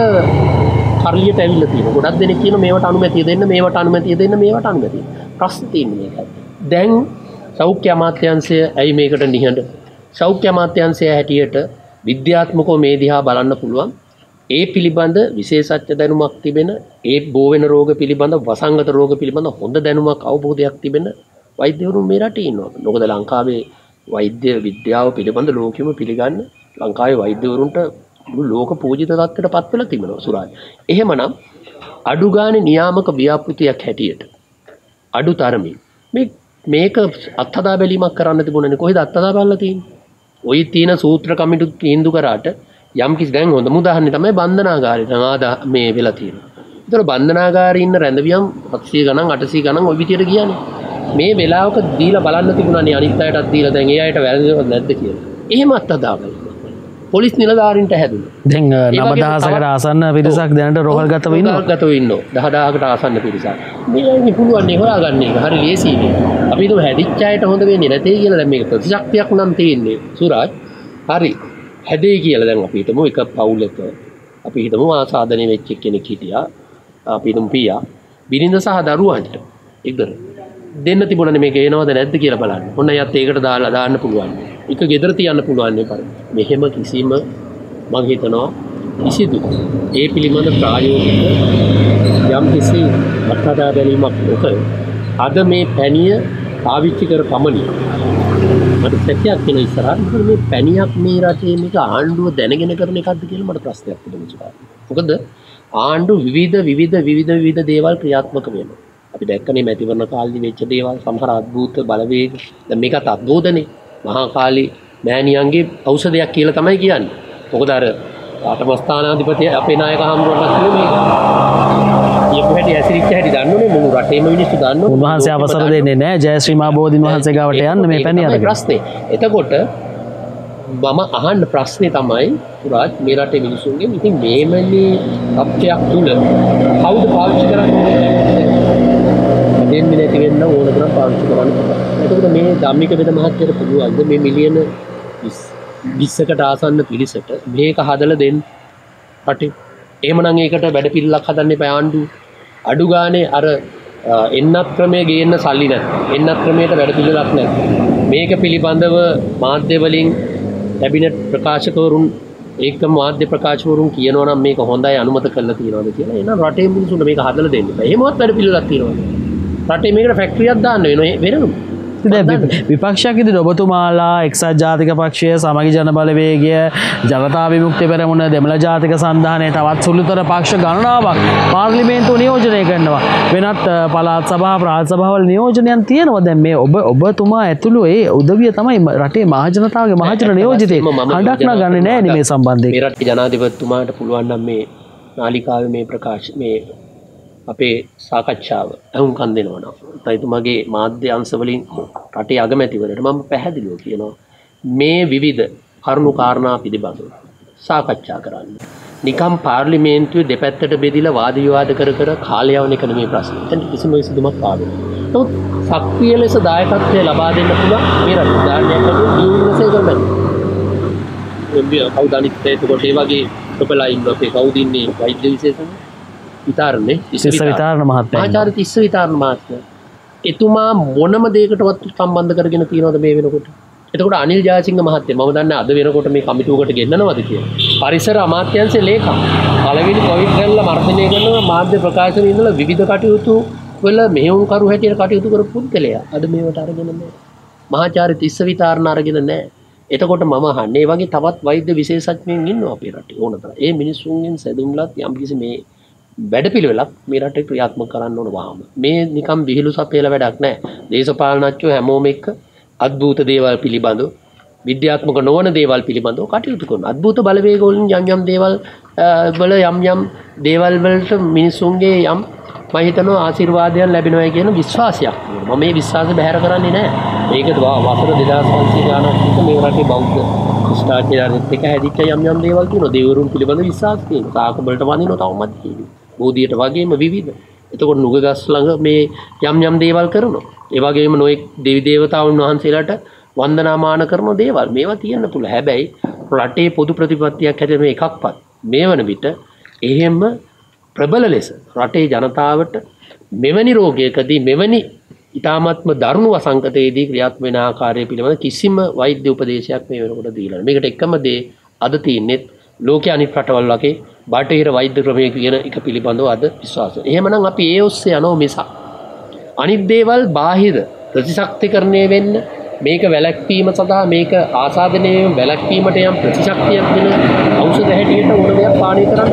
හරියට ඇවිල්ලා තියෙනවා. ගොඩක් දෙනෙක් කියනවා මේවට අනුමැතිය දෙන්න, මේවට අනුමැතිය දෙන්න, මේවට අනුමැතිය. ප්‍රශ්න තියෙන්නේ මේකයි. දැන් සෞඛ්‍ය අමාත්‍යාංශය ඇයි මේකට නිහඬ? සෞඛ්‍ය අමාත්‍යාංශය හැටියට විද්‍යාත්මකව මේ දිහා බලන්න පුළුවන්. ඒ පිළිබඳ විශේෂඥ දැනුමක් තිබෙන ඒ බෝවෙන රෝග පිළිබඳ වසංගත රෝග පිළිබඳ හොඳ දැනුමක් අවබෝධයක් තිබෙන වෛද්‍යවරුන් මේ රටේ ඉන්නවා. මොකද ලංකාවේ වෛද්‍ය විද්‍යාව පිළිබඳ ලෝකෙම පිළිගන්න ලංකාවේ වෛද්‍යවරුන්ට මුළු ලෝක පූජිත තත්ත්වයට පත් වෙලා තිබෙනවා සුරාජ්. එහෙමනම් අඩු ගානේ නියාමක ව්‍යාපෘතියක් හැටියට අඩු තරමින් මේ මේක අත්හදා බැලීමක් කරන්න තිබුණනේ. කොහෙද අත්හදා බලලා තියෙන්නේ? ওই තියෙන සූත්‍ර කමිටු තීන්දුව කරාට යම් කිසි දැන් හොඳ උදාහරණයක් තමයි බන්ධනාගාරය. දැන් ආදා මේ වෙලා තියෙනවා. ඒතර බන්ධනාගාරේ ඉන්න රැඳවියම් හත්සිය ගණන් අටසිය ගණන් ওই විදියට කියන්නේ. මේ වෙලාවක දීලා බලන්න තිබුණානේ අනිත් අයටත් දීලා දැන් ඒ අයට වැරදිවද නැද්ද කියලා. එහෙම අත්හදා බලන්න. පොලිස් නිලධාරීන්ට හැදුණා. දැන් නව දහසකට ආසන්න පිරිසක් දැනට රෝහල්ගතව ඉන්නවා. රෝහල්ගතව ඉන්නවා. දහදාහකට ආසන්න පිරිසක්. මේ පුළුවන් නේ හොයාගන්න එක. හරි ලේසියි. අපි හිතමු හැදිච්ච අයට හොඳ වෙන්නේ නැtei කියලා. දැන් මේක ප්‍රතිශක්තියක් නම් තියෙන්නේ. සුරාජ්. හරි. හැදේ කියලා දැන් අපි හිතමු එක පවුලක අපි හිතමු ආසාදනය වෙච්ච කෙනෙක් හිටියා. අපි හිතමු පියා බිරිඳ සහ දරුවන්ට ඉදර දෙන්න තිබුණනේ මේක එනවද නැද්ද කියලා බලන්න. ඔන්න යත් ඒකට දාලා දාන්න පුළුවන්. එක ගෙදර තියන්න පුළුවන් නේ පරිදි. මෙහෙම කිසිම මම හිතනවා කිසිදු ඒ පිළිබඳ ප්‍රායෝගික යම් කිසි අත්හදා බැලීමක් නොකර අද මේ පැණිය පාවිච්චි කර පමණි මට සැකයක් තියෙන ඉස්සරහට මේ පැණියක් මේ රටේ මේක ආණ්ඩුව දැනගෙන කරන එකක්ද කියලා මට ප්‍රශ්නයක් තිබුණා. මොකද ආණ්ඩු විවිධ විවිධ විවිධ විවිධ දේවල් ක්‍රියාත්මක වෙනවා. අපි දැක්කනේ මැතිවරණ කාලේදී වෙච්ච දේවල් සමහර අద్భుත බලවේග දැන් මේකත් අද්භූතනේ මහා කාලේ මෑණියන්ගේ ඖෂධයක් කියලා තමයි කියන්නේ. මොකද අර ආටමස්ථානාධිපති අපේ නායක හම්බුනට කිව්වේ මේක. ඊපු හැටි ඇසිරිච්ච හැටි දන්නෝනේ මුළු රටේම මිනිස්සු දන්නෝ. උන්වහන්සේ අවසර දෙන්නේ නැහැ ජයශ්‍රී මහ බෝධින් වහන්සේ ගාවට යන්න මේ පැණි අරගෙන. ප්‍රශ්නේ. එතකොට මම අහන්න ප්‍රශ්නේ තමයි පුරාජ් මේ රටේ මිනිස්සුන්ගෙන් ඉතින් මේමනේ තත්ත්වයක් තුල කවුද පාවිච්චි කරන්නේ? දෙන්නේ නැති වෙන්න ඕන කරන් පාවිච්චි කරන්න පුළුවන්. එතකොට මේ ධම්මික වේද මහත්තයට පුළුවන්ද මේ මිලියන විස්සකට ආසන්න පිරිසට මේක හදලා දෙන්න රටේ? එහෙමනම් ඒකට වැඩ පිළිලක් හදන්න එපා ආණ්ඩුව. අඩු ගානේ අර එන්නත් ක්‍රමයේ ගේන්න සල්ලි නැහැ. එන්නත් ක්‍රමයට වැඩ පිළිලක් නැහැ. මේක පිළිබඳව මාධ්‍ය වලින් කැබිනට් ප්‍රකාශකවරුන් ඒක මාධ්‍ය ප්‍රකාශකවරුන් කියනවා නම් මේක හොඳයි අනුමත කරලා තියනවාද කියලා. එහෙනම් රටේ මිනිස්සුන්ට මේක හදලා දෙන්න බෑ. එහෙමවත් වැඩ පිළිලක් තියනවා. රටේ මේකට ෆැක්ටරියක් දාන්න වෙනවා වෙනම. විපක්ෂයක් ඉදිරියට ඔබතුමාලා එක්සත් ජාතික පක්ෂය සමගි ජන බලවේගය ජනතා විමුක්ති පෙරමුණ දෙමළ ජාතික සන්ධානය තවත් සුළුතර පක්ෂ ගණනාවක් පාර්ලිමේන්තුව නියෝජනය කරනවා. වෙනත් පළාත් සභා ප්‍රාන්ත සභාවල නියෝජනයන් තියෙනවා. දැන් මේ ඔබ ඔබතුමා ඇතුළු ඒ උදවිය තමයි රටේ මහජනතාවගේ මහජන නියෝජිතේ. හඬක් නගන්නේ නැහැ නේ මේ සම්බන්ධයෙන්. මේ රටේ ජනාධිපතිතුමාට පුළුවන් නම් මේ නාලිකාවේ මේ ප්‍රකාශ මේ අපේ සාකච්ඡාව අහුම්කම් දෙනවා නම් එතුමාගේ මාධ්‍ය අංශවලින් රටේ අගමැතිවරට මම පැහැදිලිව කියනවා මේ විවිධ කරුණු කාරණා පිළිබඳව සාකච්ඡා කරන්න. නිකම් පාර්ලිමේන්තුවේ දෙපැත්තට බෙදිලා වාද විවාද කර කර කාලය යවන එක නෙමෙයි ප්‍රශ්නේ. එතන කිසිම විසඳුමක් ආවෙන්නේ නැහැ. නමුත් සක්‍රිය ලෙස දායකත්වය ලබා දෙන්න පුළුවන් මේ රට උදාහරණයක් වශයෙන් දියුණුවසේ කරන්න. කවුද අනිත් එතකොට ඒ වගේ ප්‍රබල ඉන්න අපේ කවුද ඉන්නේ වෛද්‍ය විශේෂඥ විතරනේ තිස්ස විතරන මහත්මයා ආචාර්ය තිස්ස විතරන මහත්මයා එතුමා මොනම දෙයකටවත් සම්බන්ධ කරගෙන තියනවද මේ වෙනකොට? එතකොට අනිල් ජයසිංහ මහත්තයා මම දන්නේ අද වෙනකොට මේ කමිටුවකට ගෙන්නනවද කියලා. පරිසර අමාත්‍යාංශයේ ලේකම් පළවෙනි කොවිඩ් රැල්ල මර්ධනය කරන මාධ්‍ය ප්‍රකාශන ඉඳලා විවිධ කටයුතු වල මෙහෙයුම් කරු හැටියට කටයුතු කරපු පුද්ගලයා අද මේවට අරගෙන නැහැ. මහාචාර්ය තිස්ස විතරන අරගෙන නැහැ. එතකොට මම අහන්නේ මේ වගේ තවත් වෛද්‍ය විශේෂඥයින් ඉන්නවා අපේ රටේ ඕනතරම්. ඒ මිනිස්සුන්ගෙන් සැදුම්ලත් යම්කිසි මේ වැඩපිළිවෙලක් මේ රටේ ක්‍රියාත්මක කරන්න ඕන වහම. මේ නිකම් විහිළු සපයලා වැඩක් නැහැ. දේශපාලනඥයෝ හැමෝම එක්ක අද්භූත දේවල් පිළිබඳව විද්‍යාත්මක නොවන දේවල් පිළිබඳව කටයුතු කරනවා. අද්භූත බලවේග වලින් යම් යම් දේවල් වල යම් යම් දේවල් වලට මිනිසුන්ගේ යම් මම හිතනවා ආශිර්වාදයන් ලැබෙනවා කියන විශ්වාසයක් තියෙනවා. මම මේ විශ්වාසය බැහැර කරන්නේ නැහැ. මේක වසර දෙදාස් පන්සිය ගානක් තිස්සේ මේ රටේ බෞද්ධ ශිෂ්ටාචාරයත් එක්ක හැදිච්ච යම් යම් දේවල් තියෙනවා. දේවරුන් පිළිබඳ විශ්වාස තියෙනවා. සාක වලට වඳිනවා තවමත් තියෙනවා. බෝධියට වගේම විවිධ. එතකොට නුගගස් ළඟ මේ යම් යම් දේවල් කරනවා. ඒ වගේම නොඑක් දෙවි දේවතාවුන් වහන්සේලාට වන්දනාමාන කරන දේවල් මේවා තියෙන්න පුළුවන්. හැබැයි රටේ පොදු ප්‍රතිපත්තියක් හැටියට මේ එකක්වත් මේ වන විට එහෙම ප්‍රබල ලෙස රටේ ජනතාවට මෙවැනි රෝගයකදී මෙවැනි ඊ타ත්ම දරුණු වසංගතයේදී ක්‍රියාත්මක වෙන ආකාරය පිළිබඳ කිසිම වෛද්‍ය උපදේශයක් මේ වෙනකොට දීලා නැහැ. මේකට එකම දේ අද තියෙන්නේ ලෝකයේ අනිත් රටවල් වගේ බටහිර වෛද්‍ය ක්‍රමයේ කියන එක පිළිබඳව අද විශ්වාසය. එහෙමනම් අපි ඒ ඔස්සේ යනවා මිසක් අනිත් දේවල් බාහිර ප්‍රතිශක්තිකරණය වෙන්න මේක වැළැක්වීම සඳහා මේක ආසාදනයෙන් වැළැක්වීමට යම් ප්‍රතිශක්තියක් දෙන ඖෂධ හැටියට ඕන දෙයක් පානය කරන්න.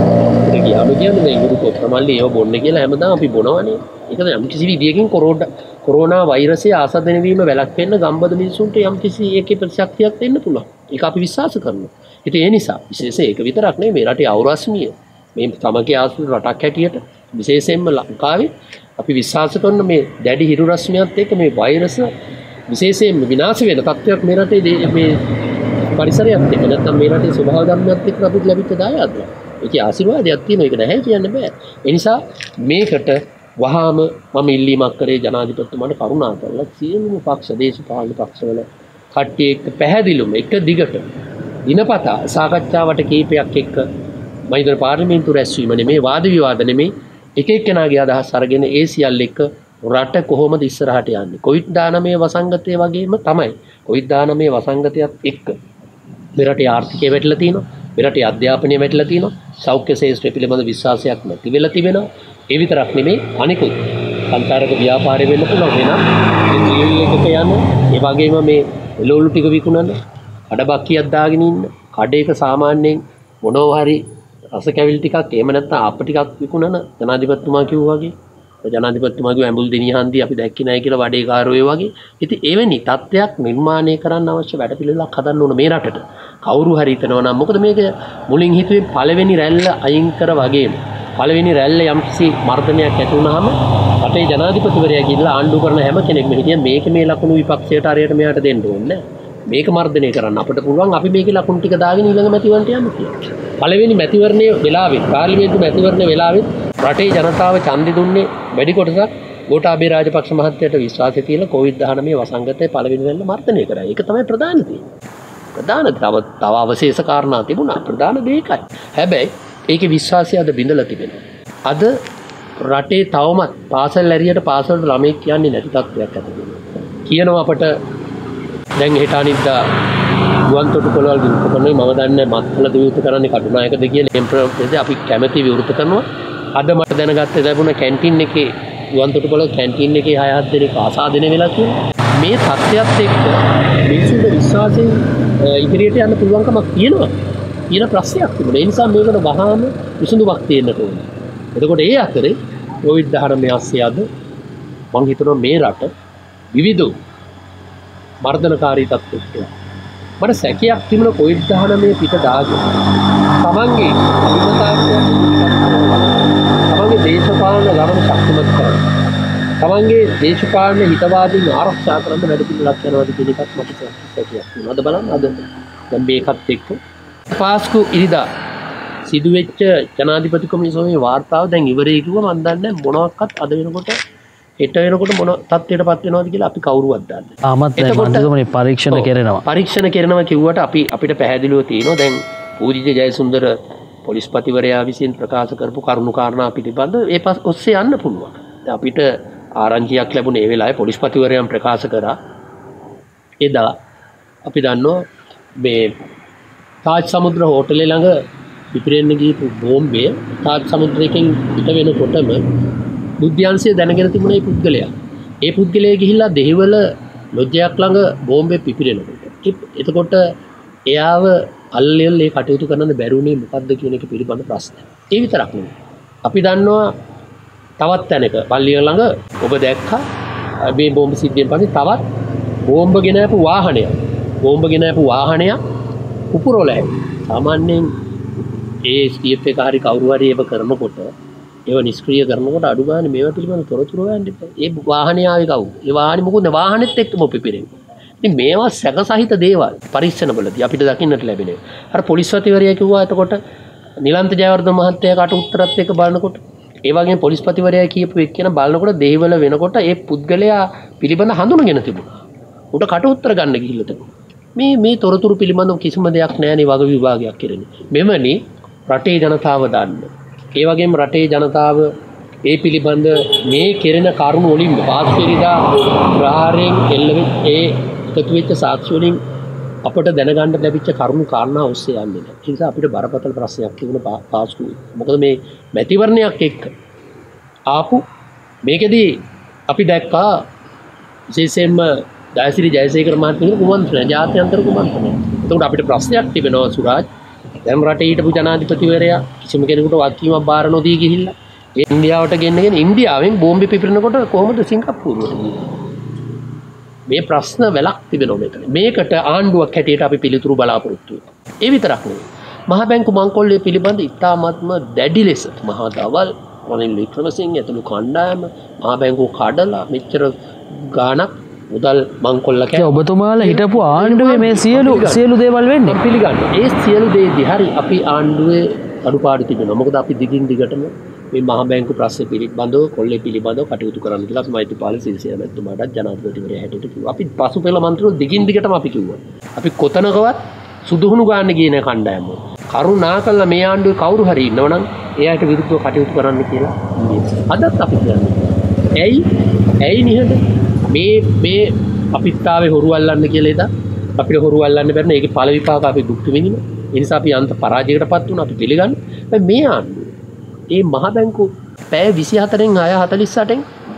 ඒක කියන්න කියන්නේ මේ ගුරු කොත්‍රමල්ලි ඒව බොන්න කියලා හැමදාම අපි බොනවනේ. ඒක යම් කිසි විදියකින් කොරෝනා කොරෝනා වෛරසය ආසාදනය වීම වැළැක්වෙන්න ගම්බද මිනිසුන්ට යම් කිසි ඒකේ ප්‍රතිශක්තියක් දෙන්න පුළුවන්. ඒක අපි විශ්වාස කරනවා. ඉතින් ඒ නිසා විශේෂයෙන් ඒක විතරක් නෙවෙයි මේ රටේ අවරස්මිය මේ තමගේ ආශ්‍රිත රටක් හැටියට විශේෂයෙන්ම ලංකාවේ අපි විශ්වාස කරන මේ දැඩි හිරු රශ්මියත් එක්ක මේ වෛරස විශේෂයෙන්ම විනාශ වෙන තත්ත්වයක් මේ රටේ මේ පරිසරයත් එක්ක නැත්නම් මේ රටේ ස්වභාව ධර්මයත් එක්ක අපිට ලැබිච්ච දායාදයක්. ඒකේ ආශිර්වාදයක් තියෙනවා. ඒක නැහැ කියන්න බෑ. ඒ නිසා මේකට වහාම මම ඉල්ලීමක් කරේ ජනාධිපතිතුමාට කරුණා කරලා සියලුම පක්ෂ දේශපාලන පක්ෂවල කට්ටිය එක්ක පැහැදිලිවම එක දිගට දිනපතා සාකච්ඡාවට කීපයක් එක්ක මම හිතන පාර්ලිමේන්තු රැස්වීම නෙමේ වාද විවාද නෙමේ එක එක්කෙනාගේ අදහස් අරගෙන ඒ සියල්ල එක්ක රට කොහොමද ඉස්සරහට යන්නේ? කොවිඩ් දානමය වසංගතය වගේම තමයි. කොවිඩ් දානමය වසංගතයත් එක්ක මේ රටේ ආර්ථිකය වැටලා තියෙනවා. මේ රටේ අධ්‍යාපනය වැටලා තියෙනවා. සෞඛ්‍ය ශාස්ත්‍රය පිළිබඳ විශ්වාසයක් නැති වෙලා තිබෙනවා. ඒ විතරක් නෙමේ අනිකුත් සංචාරක ව්‍යාපාරය වෙන්න පුළුවන් වෙනම් මේ ත්‍රිවිල් එකක යන ඒ වගේම මේ එළවලු ටික විකුණන කඩබක්කියක් දාගෙන ඉන්න කඩේක සාමාන්‍යයෙන් මොනවා හරි රස කැවිලි ටිකක් එහෙම නැත්නම් ආප්ප ටිකක් විකුණන ජනාධිපතිතුමා කිව්වා වගේ ජනාධිපතිතුමා කිව්ව ඇඹුල් දෙනියහන්දි අපි දැක්කේ නැහැ කියලා වඩේකාරයෝ ඒ වගේ. ඉතින් එවැනි තත්ත්වයක් නිර්මාණය කරන්න අවශ්‍ය වැඩපිළිවෙලක් හදන්න ඕන මේ රටට. කවුරු හරි හිතනවා නම් මොකද මේක මුලින් හිතුවේ පළවෙනි රැල්ල අයින් කර වගේම පළවෙනි රැල්ල යම්කිසි මර්ධනයක් ඇති වුනහම රටේ ජනාධිපතිවරයා ගිහිල්ලා ආණ්ඩු කරන හැම කෙනෙක්ම හිටියා මේක මේ ලකුණු විපක්ෂයට හරියට මෙයාට දෙන්න ඕනේ මේක මර්ධනය කරන්න අපිට පුළුවන් අපි මේකේ ලකුණු ටික දාගෙන ඊළඟ මැතිවරණයට යන්න කියලා. පළවෙනි මැතිවරණයේ වෙලාවෙත් පාර්ලිමේන්තු මැතිවරණයේ වෙලාවෙත් රටේ ජනතාව ඡන්දෙ දුන්නේ වැඩි කොටසක් ගෝඨාභය රාජපක්ෂ මහත්තයාට විශ්වාසය තියලා කොවිඩ් දහනවය වසංගතයේ පළවෙනි රැල්ල මර්ධනය කරා. ඒක තමයි ප්‍රධාන දේ. ප්‍රධාන තව තව අවශේෂ කාරණා තිබුණා. ප්‍රධාන දේ ඒකයි. හැබැයි ඒකේ විශ්වාසය අද බිඳලා තිබෙනවා. අද රටේ තවමත් පාසල් ඇරියට පාසලට ළමයි කියන්නේ නැති තත්ත්වයක් ඇති වෙනවා. කියනවා අපට දැන් හෙට අනිද්දා ගුවන් තොටුපළවල් විවෘත කරනවා. මම දන්නේ මත්වල විවෘත කරන්නේ කටුනායකද කියලා එම්ප්‍රොප්‍රෙද අපි කැමැති විවෘත කරනවා. අද මට දැනගත්තේ ලැබුණ කැන්ටින් එකේ ගුවන් තොටුපළවල් කැන්ටින් එකේ හය හත් දෙනෙක් ආසාදනය වෙලා කියලා. මේ තත්ත්වයක් එක්ක මිනිසුන්ගේ විශ්වාසයෙන් ඉදිරියට යන්න පුළුවන්කමක් තියෙනවා. කියන ප්‍රශ්නයක් තිබුණා. ඒ නිසා මේකට වහාම විසඳුමක් තියෙන්න ඕනේ. එතකොට ඒ අතරේ කොවිඩ් දහනවය ආශ්‍රය අද මම හිතනවා මේ රට විවිධ මර්ධනකාරී තත්ත්වයක්. මට සැකයක් තිබුණා කොවිඩ් දහනවය පිට දාගෙන තමන්ගේ අභිමතාර්ථය තමන්ගේ දේශපාලන ගමන ශක්තිමත් කරගන්න. තමන්ගේ දේශපාලන හිතවාදීන් ආරක්ෂා කරන්න වැඩ පිළිවෙලක් යනවාද කියන එකත් මට සැකයක් තියෙනවා. අද බලන්න අද දැන් මේකත් එක්ක පාස්කු ඉරිදා සිදුවෙච්ච ජනාධිපති කොමිසමේ වාර්තාව දැන් ඉවරයි කිව්ව මම දන්නේ මොනවාක්වත් අද වෙනකොට හෙට වෙනකොට මොන තත්ත්වයකටපත් වෙනවද කියලා අපි කවුරුවත් දන්නේ නැහැ. ආමත් මන්දිකමනේ පරීක්ෂණ කරනවා. පරීක්ෂණ කරනවා කිව්වට අපි අපිට පැහැදිලිව තියෙනවා දැන් පූජිත ජයසුන්දර පොලිස්පතිවරයා විසින් ප්‍රකාශ කරපු කරුණු කාරණා පිළිබඳ ඒ පස් ඔස්සේ යන්න පුළුවන්. දැන් අපිට ආරංචියක් ලැබුණේ ඒ වෙලාවේ පොලිස්පතිවරයන් ප්‍රකාශ කරා එදා අපි දන්නවා මේ තාජ් සමුද්‍ර හෝටලේ ළඟ පිපිරෙන්න ගියපු බෝම්බය තාජ් සමුද්‍රයෙන් පිට වෙනකොටම බුද්ධ්‍යංශය දැනගෙන තිබුණේ මේ පුද්ගලයා. ඒ පුද්ගලයා ගිහිල්ලා දෙහිවල ලොජ්ජයක් ළඟ බෝම්බේ පිපිරෙනකොට. එතකොට එයාව අල්ලෙල් ඒ කටයුතු කරන්න බැරුණේ මොකද්ද කියන එක පිළිබඳ ප්‍රශ්නයක්. ඒ විතරක් නෙවෙයි. අපි දන්නවා තවත් තැනක පල්ලිය ළඟ ඔබ දැක්කා මේ බෝම්බ සිද්ධියෙන් පස්සේ තවත් බෝම්බ ගෙන ආපු වාහනයක්. බෝම්බ ගෙන ආපු වාහනයක් පුපුරවලා ඇවිත් සාමාන්‍යයෙන් ඒ ස්ටීප් එක හරි කවුරු හරි ඒව කරනකොට ඒව නිෂ්ක්‍රීය කරනකොට අඩු ගන්න මේවා පිළිබඳ තොරතුරු ගන්න එපා. ඒ වාහනේ ආවේ කවුද? ඒ වාහනේ මොකද වාහනේත් එක්කම පිපිරෙන්නේ. ඉතින් මේවා සැකසහිත දේවල් පරීක්ෂණවලදී අපිට දකින්නට ලැබෙනවා. අර පොලිස්පතිවරයා කිව්වා එතකොට නිලන්ත ජයවර්ධන මහත්තයා කට උත්තරත් එක්ක බලනකොට ඒ වගේම පොලිස්පතිවරයා කියපු එක්කෙන බලනකොට දෙහිවල වෙනකොට ඒ පුද්ගලයා පිළිබඳ හඳුනගෙන තිබුණා. උට කට උත්තර ගන්න ගිහිල්ලා තිබුණා. මේ මේ තොරතුරු පිළිබඳව කිසිම දෙයක් නැහැ නේ වග විභාගයක් කෙරෙන්නේ. මෙවැනි රටේ ජනතාව දන්න. ඒ වගේම රටේ ජනතාව ඒ පිළිබඳ මේ කෙරෙන කරුණු වලින් පාස්පෙරිදා ප්‍රහාරයෙන් එල්ලෙවි ඒ එකතු වෙච්ච සාක්ෂි වලින් අපට දැනගන්න ලැබිච්ච කරුණු කාරණා ඔස්සේ යන්නේ නැහැ. ඒ නිසා අපිට බරපතල ප්‍රශ්නයක් තිබුණා පාස්කු. මොකද මේ මැතිවරණයක් එක්ක ආපු මේකෙදී අපි දැක්කා විශේෂයෙන්ම දයසිරි ජයසේකර මහත්මිය කුමන්ත්‍රණය ජාත්‍යන්තර කුමන්ත්‍රණය. එතකොට අපිට ප්‍රශ්නයක් තිබෙනවා සුරාජ්. දැන් රටේ හිටපු ජනාධිපතිවරයා කිසිම කෙනෙකුට වත්කීමක් බාර නොදී ගිහිල්ලා ඒ ඉන්දියාවට ගෙන්නගෙන ඉන්දියාවෙන් බෝම්බ පිපිරනකොට කොහොමද සිංගප්පූරුවට ගියේ? මේ ප්‍රශ්න වැලක් තිබෙනවා මෙතන. මේකට ආණ්ඩුවක් හැටියට අපි පිළිතුරු බලාපොරොත්තු වෙනවා. ඒ විතරක් නෙවෙයි. මහ බැංකු මංකොල්ලේ පිළිබඳ ඉතාමත්ම දැඩි ලෙස මහා දවල් රනිල් වික්‍රමසිංහ ඇතුළු කණ්ඩායම මහ බැංකුව කඩලා මෙච්චර ගාණක් මුදල් මංකොල්ල කෑ ඔබතුමාලා හිටපු ආණ්ඩුවේ මේ සියලු සියලු දේවල් වෙන්නේ පිළිගන්න. ඒ සියලු දේ දිහරි අපි ආණ්ඩුවේ අඩුපාඩු තිබෙනවා. මොකද අපි දිගින් දිගටම මේ මහ බැංකු ප්‍රශ්න පිළිබඳව කොල්ලේ පිළිබඳව කටයුතු කරන්න කියලා අපි මෛත්‍රීපාල සිරිසේන මැතිතුමාට ජනාධිපතිවරයා හැටියට කිව්වා. අපි පසුපෙළ මන්ත්‍රීවරු දිගින් දිගටම අපි කිව්වා. අපි කොතනකවත් සුදුහුණු ගන්න ගියේ නැහැ කණ්ඩායම. කරුණාකරලා මේ ආණ්ඩුවේ කවුරු හරි ඉන්නවනම් එයාට විරුද්ධව කටයුතු කරන්න කියලා අදත් අපි කියන්නේ. ඇයි? ඇයි නිහඬ මේ මේ අපිත් ආවේ හොරු අල්ලන්න කියලා එදා අපිට හොරු අල්ලන්න බැරි නේ. ඒකේ ඵල විපාක අපි භුක්ති විඳිනවා. ඒ නිසා අපි අන්ත පරාජයකටපත් වුණා. අපි පිළිගන්න. මේ ආණ්ඩුව ඒ මහ බැංකු පැය විසිහතරෙන් හය හතළිස් අටෙන්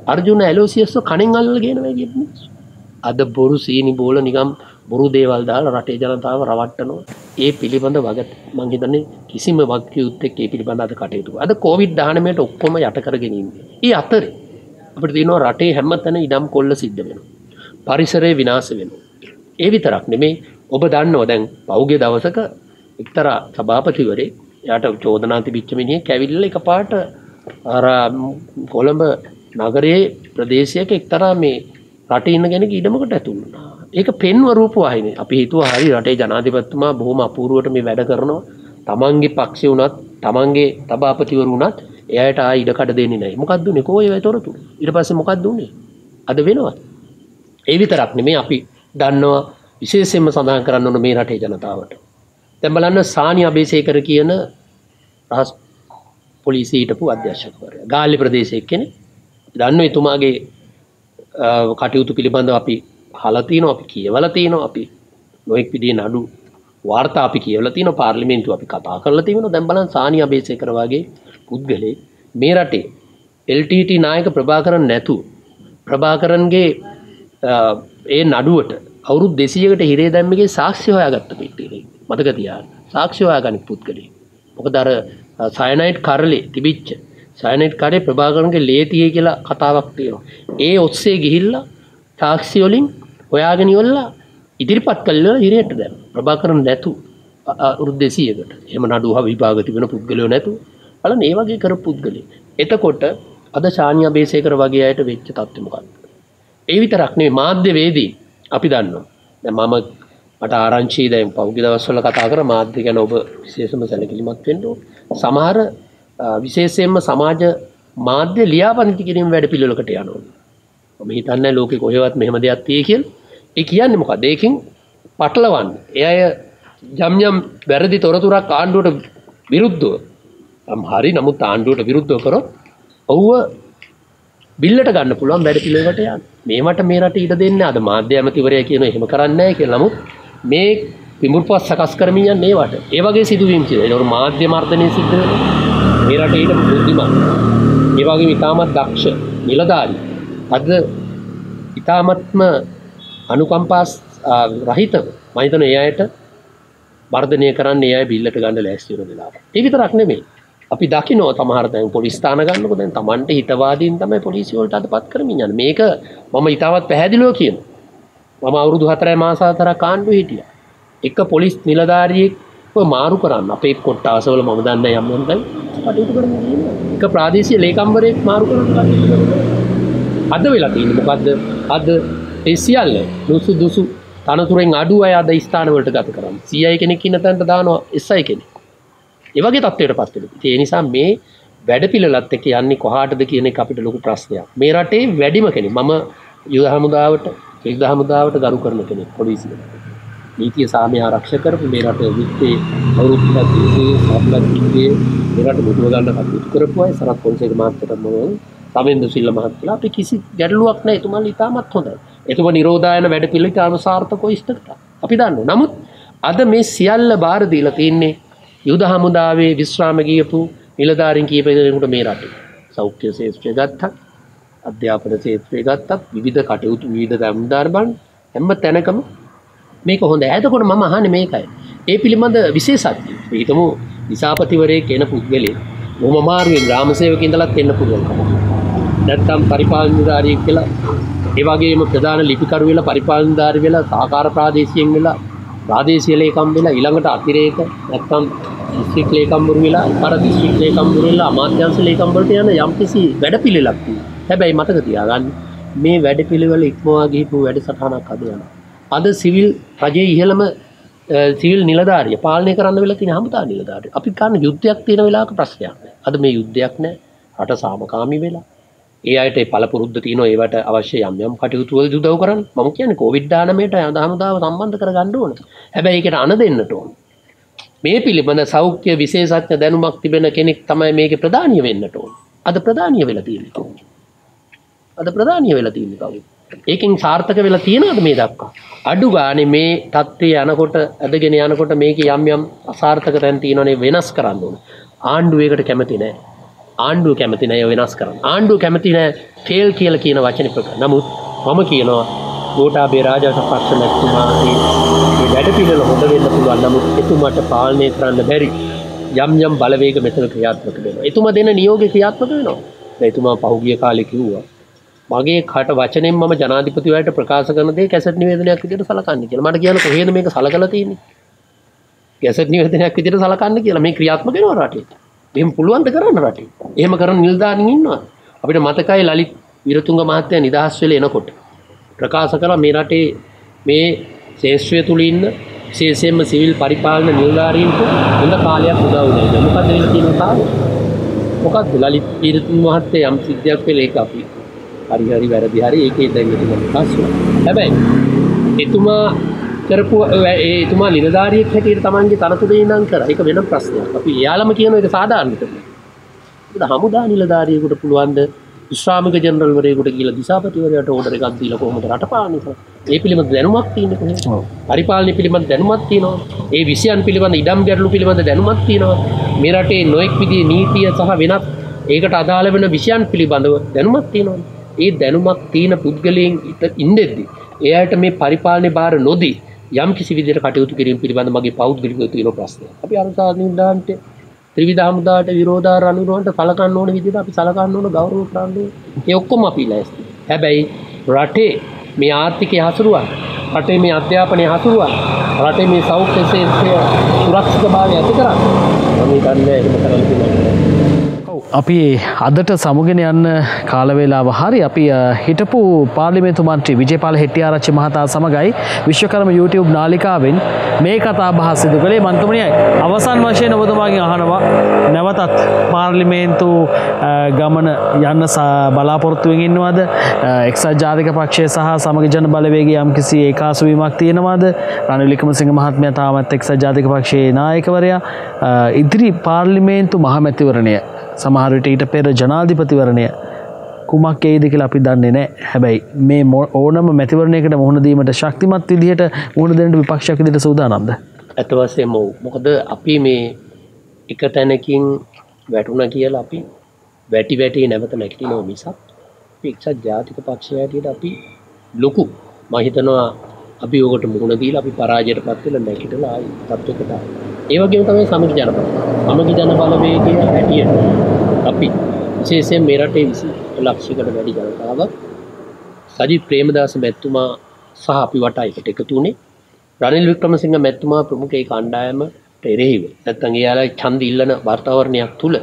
අර්ජුන ඇලෝසියස්ව කණෙන් අල්ලගෙන ගිය මිනිස්සු. අද බොරු සීනි බෝල නිකම් බොරු දේවල් දාලා රටේ ජනතාව රවට්ටනවා. ඒ පිළිබඳ වග මං හිතන්නේ කිසිම වගකියුත්තෙක් ඒ පිළිබඳ අද කටයුතු. අද කොවිඩ් දහනවයට ඔක්කොම යට කරගෙන ඉන්නේ. ඒ අතරේ අපිට තියෙනවා රටේ හැමතැන ඉඩම් කොල්ල සිද්ධ වෙනවා. පරිසරය විනාශ වෙනවා. ඒ විතරක් නෙමෙයි ඔබ දන්නවා දැන් පෞගේ දවසක එක්තරා සභාපතිවරේ යාට චෝදනා තිබිච්ච මිනිහෙක් ඇවිල්ලා එකපාරට අර කොළඹ නගරයේ ප්‍රදේශයක එක්තරා මේ රටේ ඉන්න කෙනෙක් ඉඩමකට ඇතුල් වුණා. ඒක පෙන්ව රූපවාහිනිය. අපි හිතුවා හරි රටේ ජනාධිපතිතුමා බොහොම අපූර්වවට මේ වැඩ කරනවා. තමන්ගේ පක්ෂේ වුණත්, තමන්ගේ සභාපතිවරු වුණත් එයාට ආ ඉඩ කඩ දෙන්නේ නැහැ. මොකක්ද උනේ? කොහේ ඒ තොරතුරු? ඊට පස්සේ මොකක්ද උනේ? අද වෙනවද? ඒ විතරක් නෙමෙයි අපි දන්නවා විශේෂයෙන්ම සඳහන් කරන්න ඕන මේ රටේ ජනතාවට. දැන් බලන්න සානි අබේසේකර කියන රහස් පොලිසිය හිටපු අධ්‍යක්ෂකවරයා. ගාල්ලේ ප්‍රදේශයේ කෙනෙක්. දන්නවා එතුමාගේ කටයුතු පිළිබඳව අපි අහලා තිනවා, අපි කියවලා තිනවා, අපි නොඑක් විදිහේ නඩු වාර්තා අපි කියවලා තිනවා, පාර්ලිමේන්තුව අපි කතා කරලා තිනවා. දැන් බලන්න සානි අබේසේකර වගේ පුද්ගලෙක් මේ රටේ එල් ටී ටී නායක ප්‍රභාකරන් නැතු ප්‍රභාකරන්ගේ ඒ නඩුවට අවුරුදු දෙසීයකට හිරේ දැම්මගේ සාක්ෂි හොයාගත්ත පිටිනේ. මතක තියාගන්න. සාක්ෂි හොයාගන්න පුද්ගලෙක්. මොකද අර සයනයිඩ් කරලේ තිබිච්ච සයනයිඩ් කරේ ප්‍රභාකරන්ගේ ලේ තියේ කියලා කතාවක් තියෙනවා. ඒ ඔස්සේ ගිහිල්ලා ටැක්සි වලින් හොයාගෙන ඉවරලා ඉදිරිපත් කළා හිරේට දැම්ම. ප්‍රභාකරන් නැතු අවුරුදු දෙසීයකට. එහෙම නඩුව විභාග තිබෙන පුද්ගලයෝ නැතු. බලන්න ඒ වගේ කරපු පුද්ගලෙක්. එතකොට අද ශානි අබේසේකර වගේ අයට වෙච්ච තත්ත්වය මොකක්ද? ඒ විතරක් නෙවෙයි මාධ්‍යවේදී අපි දන්නවා. දැන් මම මට ආරංචි දැන් පහුගිය දවස්වල කතා කරා මාධ්‍ය ගැන ඔබ විශේෂම සැලකිලිමත් වෙන්න ඕන. සමහර විශේෂයෙන්ම සමාජ මාධ්‍ය ලියාපදිංචි කිරීම වැඩ පිළිවෙලකට යනවා. මම හිතන්නේ ලෝකේ කොහෙවත් මෙහෙම දෙයක් තියෙයි කියලා. ඒ කියන්නේ මොකද? ඒකෙන් පටලවන්නේ. ඒ අය යම් යම් වැරදි තොරතුරක් ආණ්ඩුවට විරුද්ධව නම් හරි නමුත් ආණ්ඩුවට විරුද්ධව කරොත් ඔව්ව බිල්ලට ගන්න පුළුවන් වැඩ පිළිවෙලකට යන්න. මේවට මේ රට ඊට දෙන්නේ අද මාධ්‍ය ඇමතිවරයා කියන එහෙම කරන්නේ නැහැ කියලා. නමුත් මේ පිඹුරුපත් සකස් කරමින් යන්නේ ඒවට. ඒ වගේ සිදුවීම් තියෙනවා. ඒනොර මාධ්‍ය මර්ධනය සිද්ධ වෙනවා. මේ රටේ ඊට බුද්ධිමත්. ඒ වගේම ඉතාමත් දක්ෂ නිලධාරී. අද ඉතාමත්ම අනුකම්පා රහිතව මම හිතන්නේ ඒ අයට වර්ධනය කරන්න ඒ අය බිල්ලට ගන්න ලෑස්ති වෙන වෙලාව. ඒ විතරක් නෙමෙයි. අපි දකිනවා සමහර දැන් පොලිස් ස්ථාන ගන්නකො දැන් Tamante හිතවාදීන් තමයි පොලිසිය වලට අදපත් කරමින් යන්නේ. මේක මම ඊටවත් පැහැදිලිව කියනවා. මම අවුරුදු හතරයි මාස හතරක් ආණ්ඩුවේ හිටියා. එක පොලිස් නිලධාරියෙක්ව මාරු කරන්න අපේ කොට්ටාසවල මම දන්න යම් යම් දැන් කටයුතු කරමින් ඉන්නවා. එක ප්‍රාදේශීය ලේකම්වරයෙක් මාරු කරන්න කටයුතු කරනවා. අද වෙලා තියෙන්නේ මොකද්ද? අද ඒ සියල්ල දුසුදුසු තනතුරෙන් අඩු අය අද ස්ථාන වලට ගත කරන්නේ. සී ආයි කෙනෙක් ඉන්න තැනට දානවා එස් ආයි කෙනෙක්. ඒ වගේ තත්ත්වයකටපත් වෙනවා. ඒ නිසා මේ වැඩපිළිවෙලත් එක්ක යන්නේ කොහාටද කියන එක අපිට ලොකු ප්‍රශ්නයක්. මේ රටේ වැඩිම කෙනෙක් මම යුද හමුදාවට, යුද හමුදාවට ගරු කරන කෙනෙක් පොලිසියට. නීතිය සාමය ආරක්ෂා කරපු මේ රටේ විත්තේ අවුරුදු දෙකේ සාපලක්කේ මේ රට මුදුව ගන්න කටයුතු කරපු අය සරත් පොන්සේක මහත්තයාට මම සමෙන්දු සිල්ල මහත්තයා අපි කිසි ගැටලුවක් නැහැ. එතුමන් ඉතාමත් හොඳයි. එතුමා නිරෝධායන වැඩපිළිවෙල ඉතාම සාර්ථකව ඉෂ්ට කළා. අපි දන්නවා. නමුත් අද මේ සියල්ල බාර දීලා තින්නේ යුද හමුදාවේ විශ්‍රාම ගියපු නිලධාරීන් කීප දෙනෙකුට මේ රටේ. සෞඛ්‍ය ශාස්ත්‍රය ගත්තත්, අධ්‍යාපන ශාස්ත්‍රය ගත්තත්, විවිධ කටයුතු විවිධ දම්දාර බන් හැම තැනකම මේක හොඳයි. එතකොට මම අහන්නේ මේකයි. ඒ පිළිබඳ විශේෂඥ. හිතමු දිසාපතිවරයෙක් එන පුද්ගලෙක් මොම මාරුවෙන් ග්‍රාම සේවකයෙක් ඉඳලත් එන්න පුළුවන්. නැත්තම් පරිපාලනධාරියෙක් කියලා ඒ වගේම ප්‍රධාන ලිපිකරු වෙලා පරිපාලනධාරි වෙලා සහකාර ප්‍රාදේශීයෙන් වෙලා ප්‍රාදේශීය ලේකම් වෙලා ඊළඟට අතිරේක නැත්තම් දිස්ත්‍රික් ලේකම්වරු වෙලා අර දිස්ත්‍රික් ලේකම්වරු වෙලා අමාත්‍යාංශ ලේකම් වලට යන යම්කිසි වැඩපිළිවෙලක් තියෙනවා. හැබැයි මතක තියාගන්න මේ වැඩපිළිවෙල ඉක්මවා ගිහපු වැඩසටහනක් අද යනවා. අද සිවිල් රජයේ ඉහළම සිවිල් නිලධාරිය පාලනය කරන්න වෙලා තියෙන හමුදා නිලධාරිය. අපි ගන්න යුද්ධයක් තියෙන වෙලාවක ප්‍රශ්නයක් නැහැ. අද මේ යුද්ධයක් නැහැ. රට සාමකාමී වෙලා. ඒ අයට පළපුරුද්ද තියෙනවා ඒවට අවශ්‍ය යම් යම් කටයුතු වලදී උදව් කරන්න. මම කියන්නේ කොවිඩ් දානමයට හමුදාව සම්බන්ධ කරගන්න ඕන. හැබැයි ඒකට අණ දෙන්නට ඕන. මේ පිළිබඳ සෞඛ්‍ය විශේෂඥ දැනුමක් තිබෙන කෙනෙක් තමයි මේකේ ප්‍රධානිය වෙන්නට ඕන. අද ප්‍රධානිය වෙලා තියෙන්නේ කවුද? අද ප්‍රධානිය වෙලා තියෙන්නේ කවුද? ඒකෙන් සාර්ථක වෙලා තියෙනවද මේ දක්වා? අඩු ගානේ මේ தත්ත්වය යනකොට අදගෙන යනකොට මේකේ යම් යම් අසාර්ථක තැන් තියෙනවනේ වෙනස් කරන්න ඕන. ආණ්ඩුවේකට කැමති නැහැ. ආණ්ඩුව කැමති නැහැ වෙනස් කරන්න. ආණ්ඩුව කැමති නැහැ ෆේල් කියලා කියන වචනේ ප්‍රකාශ. නමුත් මම කියනවා ගෝඨාභය රාජපක්ෂ මැතිතුමා මේ වැඩ පිළිවෙල හොඳ වෙන්න පුළුවන්. නමුත් එතුමාට පාලනය කරන්න බැරි යම් යම් බලවේග මෙතන ක්‍රියාත්මක වෙනවා. එතුමා දෙන නියෝගය ක්‍රියාත්මක වෙනවා. දැන් එතුමා පහුගිය කාලේ කිව්වා මගේ කට වචනෙන් මම ජනාධිපතිවරයාට ප්‍රකාශ කරන දේ කැසට් නිවේදනයක් විදිහට සලකන්නේ කියලා. මට කියන්න කොහේද මේක සලකලා තියෙන්නේ? කැසට් නිවේදනයක් විදිහට සලකන්නේ කියලා මේ ක්‍රියාත්මක වෙනවා රටේ. එහෙම පුළුවන් ද කරන්න රටේ? එහෙම කරන නිලධාරීන් ඉන්නවා. අපිට මතකයි ලලිත් විරතුංග මහත්තයා නිදහස් වෙලා එනකොට ප්‍රකාශ කළා මේ රටේ මේ ශේෂ්ත්‍රය තුල ඉන්න විශේෂයෙන්ම සිවිල් පරිපාලන නිලධාරීන්ට හොඳ කාලයක් උදා වුණා. මොකද වෙලා තියෙන කාලේ? මොකක්ද ලලිත් විරතුංග මහත්තයා යම් සිද්ධියක් වෙලා ඒක අපි හරි හරි වැරදි හරි ඒකේ දැන් එතුමා ප්‍රකාශ වුණා. හැබැයි එතුමා කරපු ඒ එතුමා නිලධාරියෙක් හැටියට තමන්ගේ තනතුරේ ඉඳන් කරා. ඒක වෙනම ප්‍රශ්නයක්. අපි එයාලම කියන එක සාධාරණ කරනවා. ඒකට හමුදා නිලධාරියෙකුට පුළුවන් ද විශ්‍රාමික ජෙනරල් වරයෙකුට කියලා දිසාපතිවරයාට ඕඩර් එකක් දීලා කොහොමද රට පාලනය කරන්නේ? ඒ පිළිබඳ දැනුමක් තියෙන්නේ කොහේද? පරිපාලනය පිළිබඳ දැනුමක් තියෙනවා. ඒ විෂයන් පිළිබඳ ඉඩම් ගැටලු පිළිබඳ දැනුමක් තියෙනවා. මේ රටේ නොඑක් විදිහේ නීතිය සහ වෙනත් ඒකට අදාළ වෙන විෂයන් පිළිබඳව දැනුමක් තියෙනවා. ඒ දැනුමක් තියෙන පුද්ගලයන් ඉඳෙද්දි එයාට මේ පරිපාලනයේ බාර නොදී යම් කිසි විදිහට කටයුතු කිරීම පිළිබඳ මගේ පෞද්ගලිකව තියෙන ප්‍රශ්නය. අපි අරසා නින්දාන්ට ත්‍රිවිධ හමුදාට විරෝධාර අනුරවන්ට සලකන්න ඕන විදිහට අපි සලකන්න ඕන ගෞරව කරන්න ඕන. ඒ ඔක්කොම අපි ලෑස්ති. හැබැයි රටේ මේ ආර්ථිකය හසුරුවන්න, රටේ මේ අධ්‍යාපනය හසුරුවන්න, රටේ මේ සෞඛ්‍ය ශාස්ත්‍රය සුරක්ෂිතභාවය ඇති කරන්න මම හිතන්නේ එහෙම කරන්න පුළුවන්. අපි අදට සමුගෙන යන්න කාලවේලාව හරි අපි හිටපු පාර්ලිමේන්තු මන්ත්‍රී විජේපාල හෙට්ටිආරච්චි මහතා සමගයි විශ්වකර්ම YouTube නාලිකාවෙන් මේ කතා බහ සිදු කළේ. මන්තුමනියයි අවසන් වශයෙන් ඔබතුමාගෙන් අහනවා නැවතත් පාර්ලිමේන්තු ගමන යන්න බලාපොරොත්තුවෙන් ඉන්නවද? එක්සත් ජාතික පක්ෂය සහ සමගි ජන බලවේගයේ යම්කිසි ඒකාසු වීමක් තියෙනවද? රනිල් වික්‍රමසිංහ මහත්මයා තාමත් එක්සත් ජාතික පක්ෂයේ නායකවරයා ඉදිරි පාර්ලිමේන්තු මහමැතිවරණය සමහර විට ඊට පෙර ජනාධිපතිවරණය කුමක් එයිද කියලා අපි දන්නේ නැහැ. හැබැයි මේ ඕනම මැතිවරණයකට මුහුණ දීමට ශක්තිමත් විදිහට මුහුණ දෙන්න විපක්ෂයක් විදිහට සූදානම්ද? අත වශයෙන්ම මොකද අපි මේ එක තැනකින් වැටුණා කියලා අපි වැටි වැටි නැවත නැගිටිනවා මිසක් එක්සත් ජාතික පක්ෂය හැටියට අපි ලොකු මම හිතනවා අපි ඔකට මුහුණ දීලා අපි පරාජයටපත් වෙලා නැගිටලා ආයි තත්ත්වයකට ආවා. ඒ වගේම තමයි සමගි ජන සමගි ජන බලවේගය හැටියට අපි විශේෂයෙන් මේ රටේ විසි ලක්ෂයකට වැඩි ජනතාවක් සජිත් ප්‍රේමදාස මැතිතුමා සහ අපි වටා එකට එකතු වුණේ. රනිල් වික්‍රමසිංහ මැතිතුමා ප්‍රමුඛ ඒ කණ්ඩායමට එරෙහිව නැත්නම් එයාලා ඡන්ද ඉල්ලන වාතාවරණයක් තුල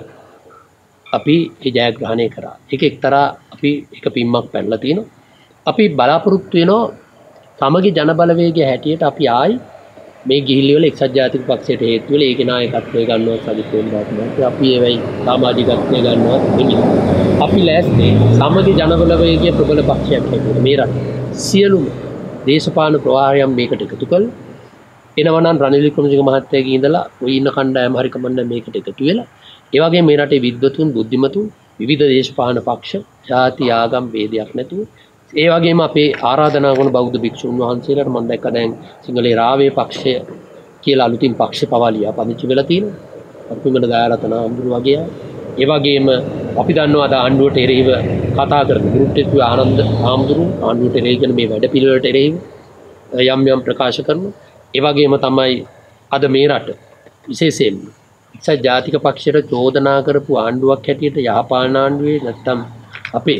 අපි ඒ ජයග්‍රහණය කරා. ඒක එක්තරා අපි එක පිම්මක් පැනලා තිනවා. අපි බලාපොරොත්තු වෙනවා සමගි ජන බලවේගය හැටියට අපි ආයි මේ ගිහිලි වල එක්සත් ජාතික පක්ෂයට හේතු වෙලා ඒකේ නායකත්වය ගන්නවා සජිත් ප්‍රේමදාස මහත්මයා. අපි ඒවයි සමාජිකත්වය ගන්නවා නෙමෙයි. අපි ලෑස්ති සමගි ජන බලවේගයේ ප්‍රබල පක්ෂයක් හැටියට මේ රටේ සියලුම දේශපාලන ප්‍රවාහයන් මේකට එකතු කළා. එනවා නම් රනිල් වික්‍රමසිංහ මහත්තයාගේ ඉඳලා ওই ඉන්න කණ්ඩායම හරි කමන්න මේකට එකතු වෙලා ඒ වගේම මේ රටේ විද්වතුන් බුද්ධිමතුන් විවිධ දේශපාලන පක්ෂ ජාති ආගම් ભેදයක් නැතුව ඒ වගේම අපේ ආරාධනා කරන බෞද්ධ භික්ෂුන් වහන්සේලාට මම දැක්ක දැන් සිංහලේ රාවේ පක්ෂය කියලා අලුතින් පක්ෂ පවාලියා පදිංචි වෙලා තියෙනවා. අපිමන දයාරතන අඳුරු වගේ අය. ඒ වගේම අපි දන්නවා අද ආණ්ඩුවට එරෙහිව කතා කරන ගෘහ්ට්‍ය ආනන්ද ආම්දුරු ආණ්ඩුවට එරෙහිගෙන මේ වැඩ පිළිවෙලට එරෙහිව යම් යම් ප්‍රකාශ කරනවා. ඒ වගේම තමයි අද මේ රට විශේෂයෙන්ම එක්සත් ජාතික පක්ෂයට චෝදනා කරපු ආණ්ඩුවක් හැටියට යහපාලන ආණ්ඩුවේ නැත්තම් අපේ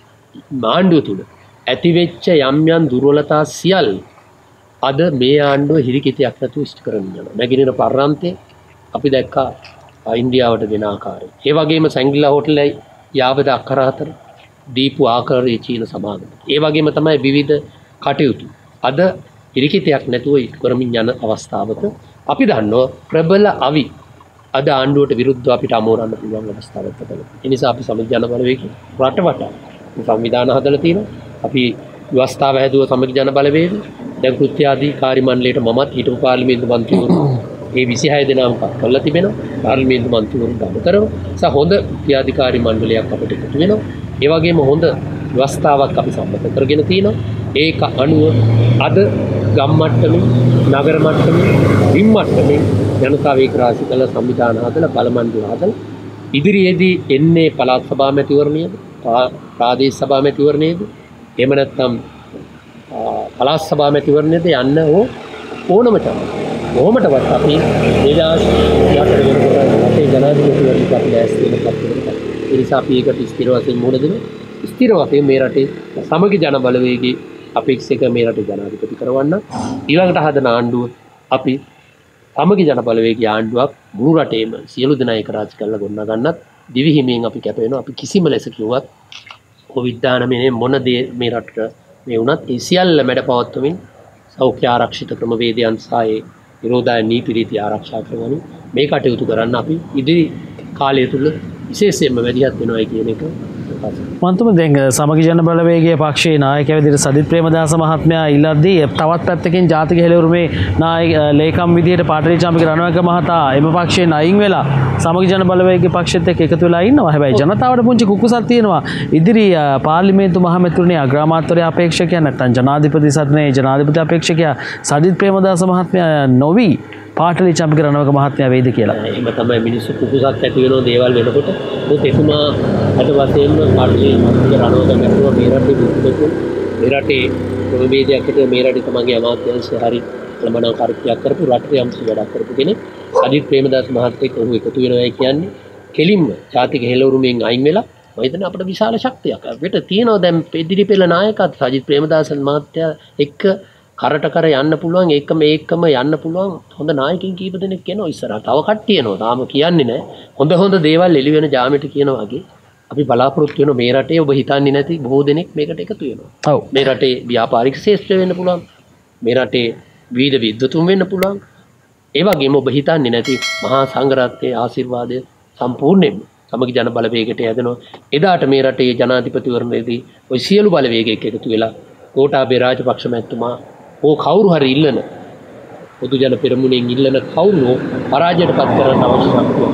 ආණ්ඩුව තුල ඇතිවෙච්ච යම් යම් දුර්වලතා සියල්ල අද මේ ආණ්ඩුව හිරිකිතයක් නැතුව ඉෂ්ට කරගෙන යනවා. නැගිනින පර්රන්තේ අපි දැක්කා ඉන්දියාවට දෙන ආකාරය. ඒ වගේම සැංගිලා හෝටලේ යාවද අක්කර හතර දීපු ආකාරයේ චීන සමාගම. ඒ වගේම තමයි විවිධ කටයුතු අද හිරිකිතයක් නැතුව ඉෂ්ට කරමින් යන අවස්ථාවක අපි දන්නවා ප්‍රබල අවි අද ආණ්ඩුවට විරුද්ධව අපිට අමෝරන්න පුළුවන් අවස්ථාවක් තිබෙනවා. ඒ නිසා අපි සමගි ජන බලවේගය රටවට සංවිධාන හදලා තියෙනවා. අපි ව්‍යවස්ථාව හැදුව සමගි ජන බලවේගය දැන් කෘත්‍යාධිකාරී මණ්ඩලයට මමත් හිටපු පාර්ලිමේන්තු මන්ත්‍රීවරු ඒ විසිහය දෙනාම පත් කරලා තිබෙනවා. පාර්ලිමේන්තු මන්ත්‍රීවරු ගම කරනවා. සා හොඳ කෘත්‍යාධිකාරී මණ්ඩලයක් අපිට එකතු වෙනවා. ඒ වගේම හොඳ ව්‍යවස්ථාවක් අපි සම්මත කරගෙන තිනවා. ඒක අනුව අද ගම් මට්ටමින් නගර මට්ටමින් විම් මට්ටමින් ජනතාව ඒකරාශී කළ සංවිධාන හදලා බල මණ්ඩල හදලා ඉදිරියේදී එන්නේ පළාත් සභා මැතිවරණයද ප්‍රාදේශ සභා මැතිවරණයද එහෙම නැත්නම් පළාත් සභා මැතිවරණයද යන්න ඕනම තමයි. කොහොමදවත් අපි දෙදාස් යටර වෙනකොට අපේ ජනාධිපතිවරණයට අපි ලෑස්ති වෙනපත් වෙනවා. ඒ නිසා අපි ඒකට ස්ථිර වශයෙන් මුහුණ දෙමු. ස්ථිර වශයෙන් මේ රටේ සමගි ජන බලවේගයේ අපේක්ෂක මේ රටේ ජනාධිපති කරවන්න ඊළඟට හදන ආණ්ඩුව අපි සමගි ජන බලවේගයේ ආණ්ඩුවක් මුළු රටේම සියලු දෙනා එක රාජ් කරලා ගොඩනගා ගන්නත් දිවි හිමියෙන් අපි කැප වෙනවා. අපි කිසිම ලෙස කිව්වත් කොවිඩ් දානමේ මොන දේ මේ රටට මේ වුණත් ඒ සියල්ල මැඩපවත්වමින් සෞඛ්‍ය ආරක්ෂිත ක්‍රමවේදයන් සහ ඒ නිරෝධායන නීති රීති ආරක්ෂා කරගනිමින් මේ කටයුතු කරන්න අපි ඉදිරි කාලය තුල විශේෂයෙන්ම වැඩිහත් වෙනවා කියන එක මන්තුම දැන් සමගි ජන බලවේගයේ පක්ෂයේ නායකයා විදිහට සජිත් ප්‍රේමදාස මහත්මයා ඉල්ලද්දී තවත් පැත්තකින් ජාතික හෙළවුරුමේ නායක ලේකම් විදිහට පාටලී චාම්පික රණවැක මහතා එම පක්ෂයෙන් අයින් වෙලා සමගි ජන බලවේගයේ පක්ෂෙත් එක්ක එකතු වෙලා ඉන්නවා. හැබැයි ජනතාවට පුංචි කුකුසක් තියෙනවා. ඉදිරි පාර්ලිමේන්තු මහමැතිවරණයේ අග්‍රාමාත්‍යවරයා අපේක්ෂකයා නැත්නම් ජනාධිපති සත්නේ ජනාධිපති අපේක්ෂකයා සජිත් ප්‍රේමදාස මහත්මයා නොවි පාටලී චාම්පික රණවැක මහත්මයා වෙයිද කියලා. එහෙම තමයි මිනිස්සු කුකුසක් ඇති වෙන දේවල් වෙනකොට මොකද එතුමා අද වශයෙන්ම පාටලී චාම්පික රණවැක මැතිතුමා මේ රටේ බුද්ධිමතු මේ රටේ ප්‍රවේදයකට මේ රටේ තමන්ගේ අමාත්‍යාංශය හරි කළමනාකාරීත්වයක් කරපු රටේ යම්සි වැඩක් කරපු කෙනෙක් සජිත් ප්‍රේමදාස මහත්තයෙක් ඔහු එකතු වෙනවා කියන්නේ කෙලින්ම ජාතික හෙළවුරුමෙන් අයින් වෙලා මම හිතන්නේ අපිට විශාල ශක්තියක් අපිට තියෙනවා. දැන් ඉදිරි පෙළ නායකත් සජිත් ප්‍රේමදාස මහත්තයා එක්ක කරට කර යන්න පුළුවන් ඒකම ඒකම යන්න පුළුවන් හොඳ නායකින් කීප දෙනෙක් එනවා ඉස්සරහට. තව කට්ටිය එනවා. තාම කියන්නේ නැහැ. හොඳ හොඳ දේවල් එළි වෙන ජාමෙට කියනවා වගේ අපි බලාපොරොත්තු වෙනවා මේ රටේ ඔබ හිතන්නේ නැති බොහෝ දෙනෙක් මේකට එකතු වෙනවා. ඔව්. මේ රටේ ව්‍යාපාරික ශේෂ්ත්‍රය වෙන්න පුළුවන්. මේ රටේ විවිධ විද්වතුන් වෙන්න පුළුවන්. ඒ වගේම ඔබ හිතන්නේ නැති මහා සංඝරත්නයේ ආශිර්වාදය සම්පූර්ණයෙන්ම සමගි ජන බලවේගයට යදෙනවා. එදාට මේ රටේ ජනාධිපතිවරණයේදී ওই සියලු බලවේගයක එකතු වෙලා ගෝඨාභය රාජපක්ෂ මැතිතුමා ඕ කවුරු හරි ඉල්ලන පොදු ජන පෙරමුණෙන් ඉල්ලන කවුරු පරාජයට පත් කරන්න අවශ්‍ය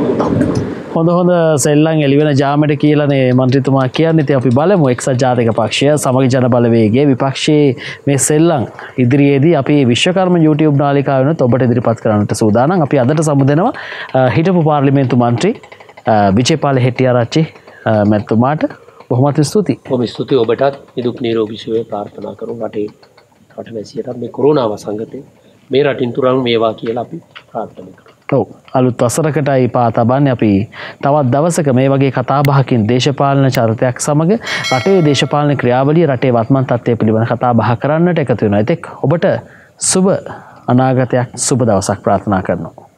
හොඳ හොඳ සෙල්ලම් එළිවෙන ජාමෙට කියලානේ මන්ත්‍රීතුමා කියන්නේ. ඉතින් අපි බලමු එක්සත් ජාතික පක්ෂය සමගි ජන බලවේගයේ විපක්ෂයේ මේ සෙල්ලම් ඉදිරියේදී අපි විශ්වකර්ම YouTube නාලිකාව වෙනුත් ඔබට ඉදිරිපත් කරන්නට සූදානම්. අපි අදට සමුදෙනවා හිටපු පාර්ලිමේන්තු මන්ත්‍රී විජේපාල හෙට්ටිආරච්චි මැතිතුමාට. බොහොමත් ස්තුතියි. බොහොම ස්තුතියි ඔබටත් නිදුක් නිරෝගී සුවය ප්‍රාර්ථනා කරමු. රටේ රටවැසියට මේ කොරෝනා වසංගතේ මේ රටින් තුරන් මේවා කියලා අපි ප්‍රාර්ථනා කරමු. ඔව් අලුත් වසරකටයි පා තබන්නේ අපි තවත් දවසක මේ වගේ කතා බහකින් දේශපාලන චරිතයක් සමග රටේ දේශපාලන ක්‍රියාවලිය රටේ වත්මන් තත්ත්වය පිළිබඳ කතා බහ කරන්නට එකතු වෙනවා. ඒත් ඔබට සුබ අනාගතයක් සුබ දවසක් ප්‍රාර්ථනා කරනවා.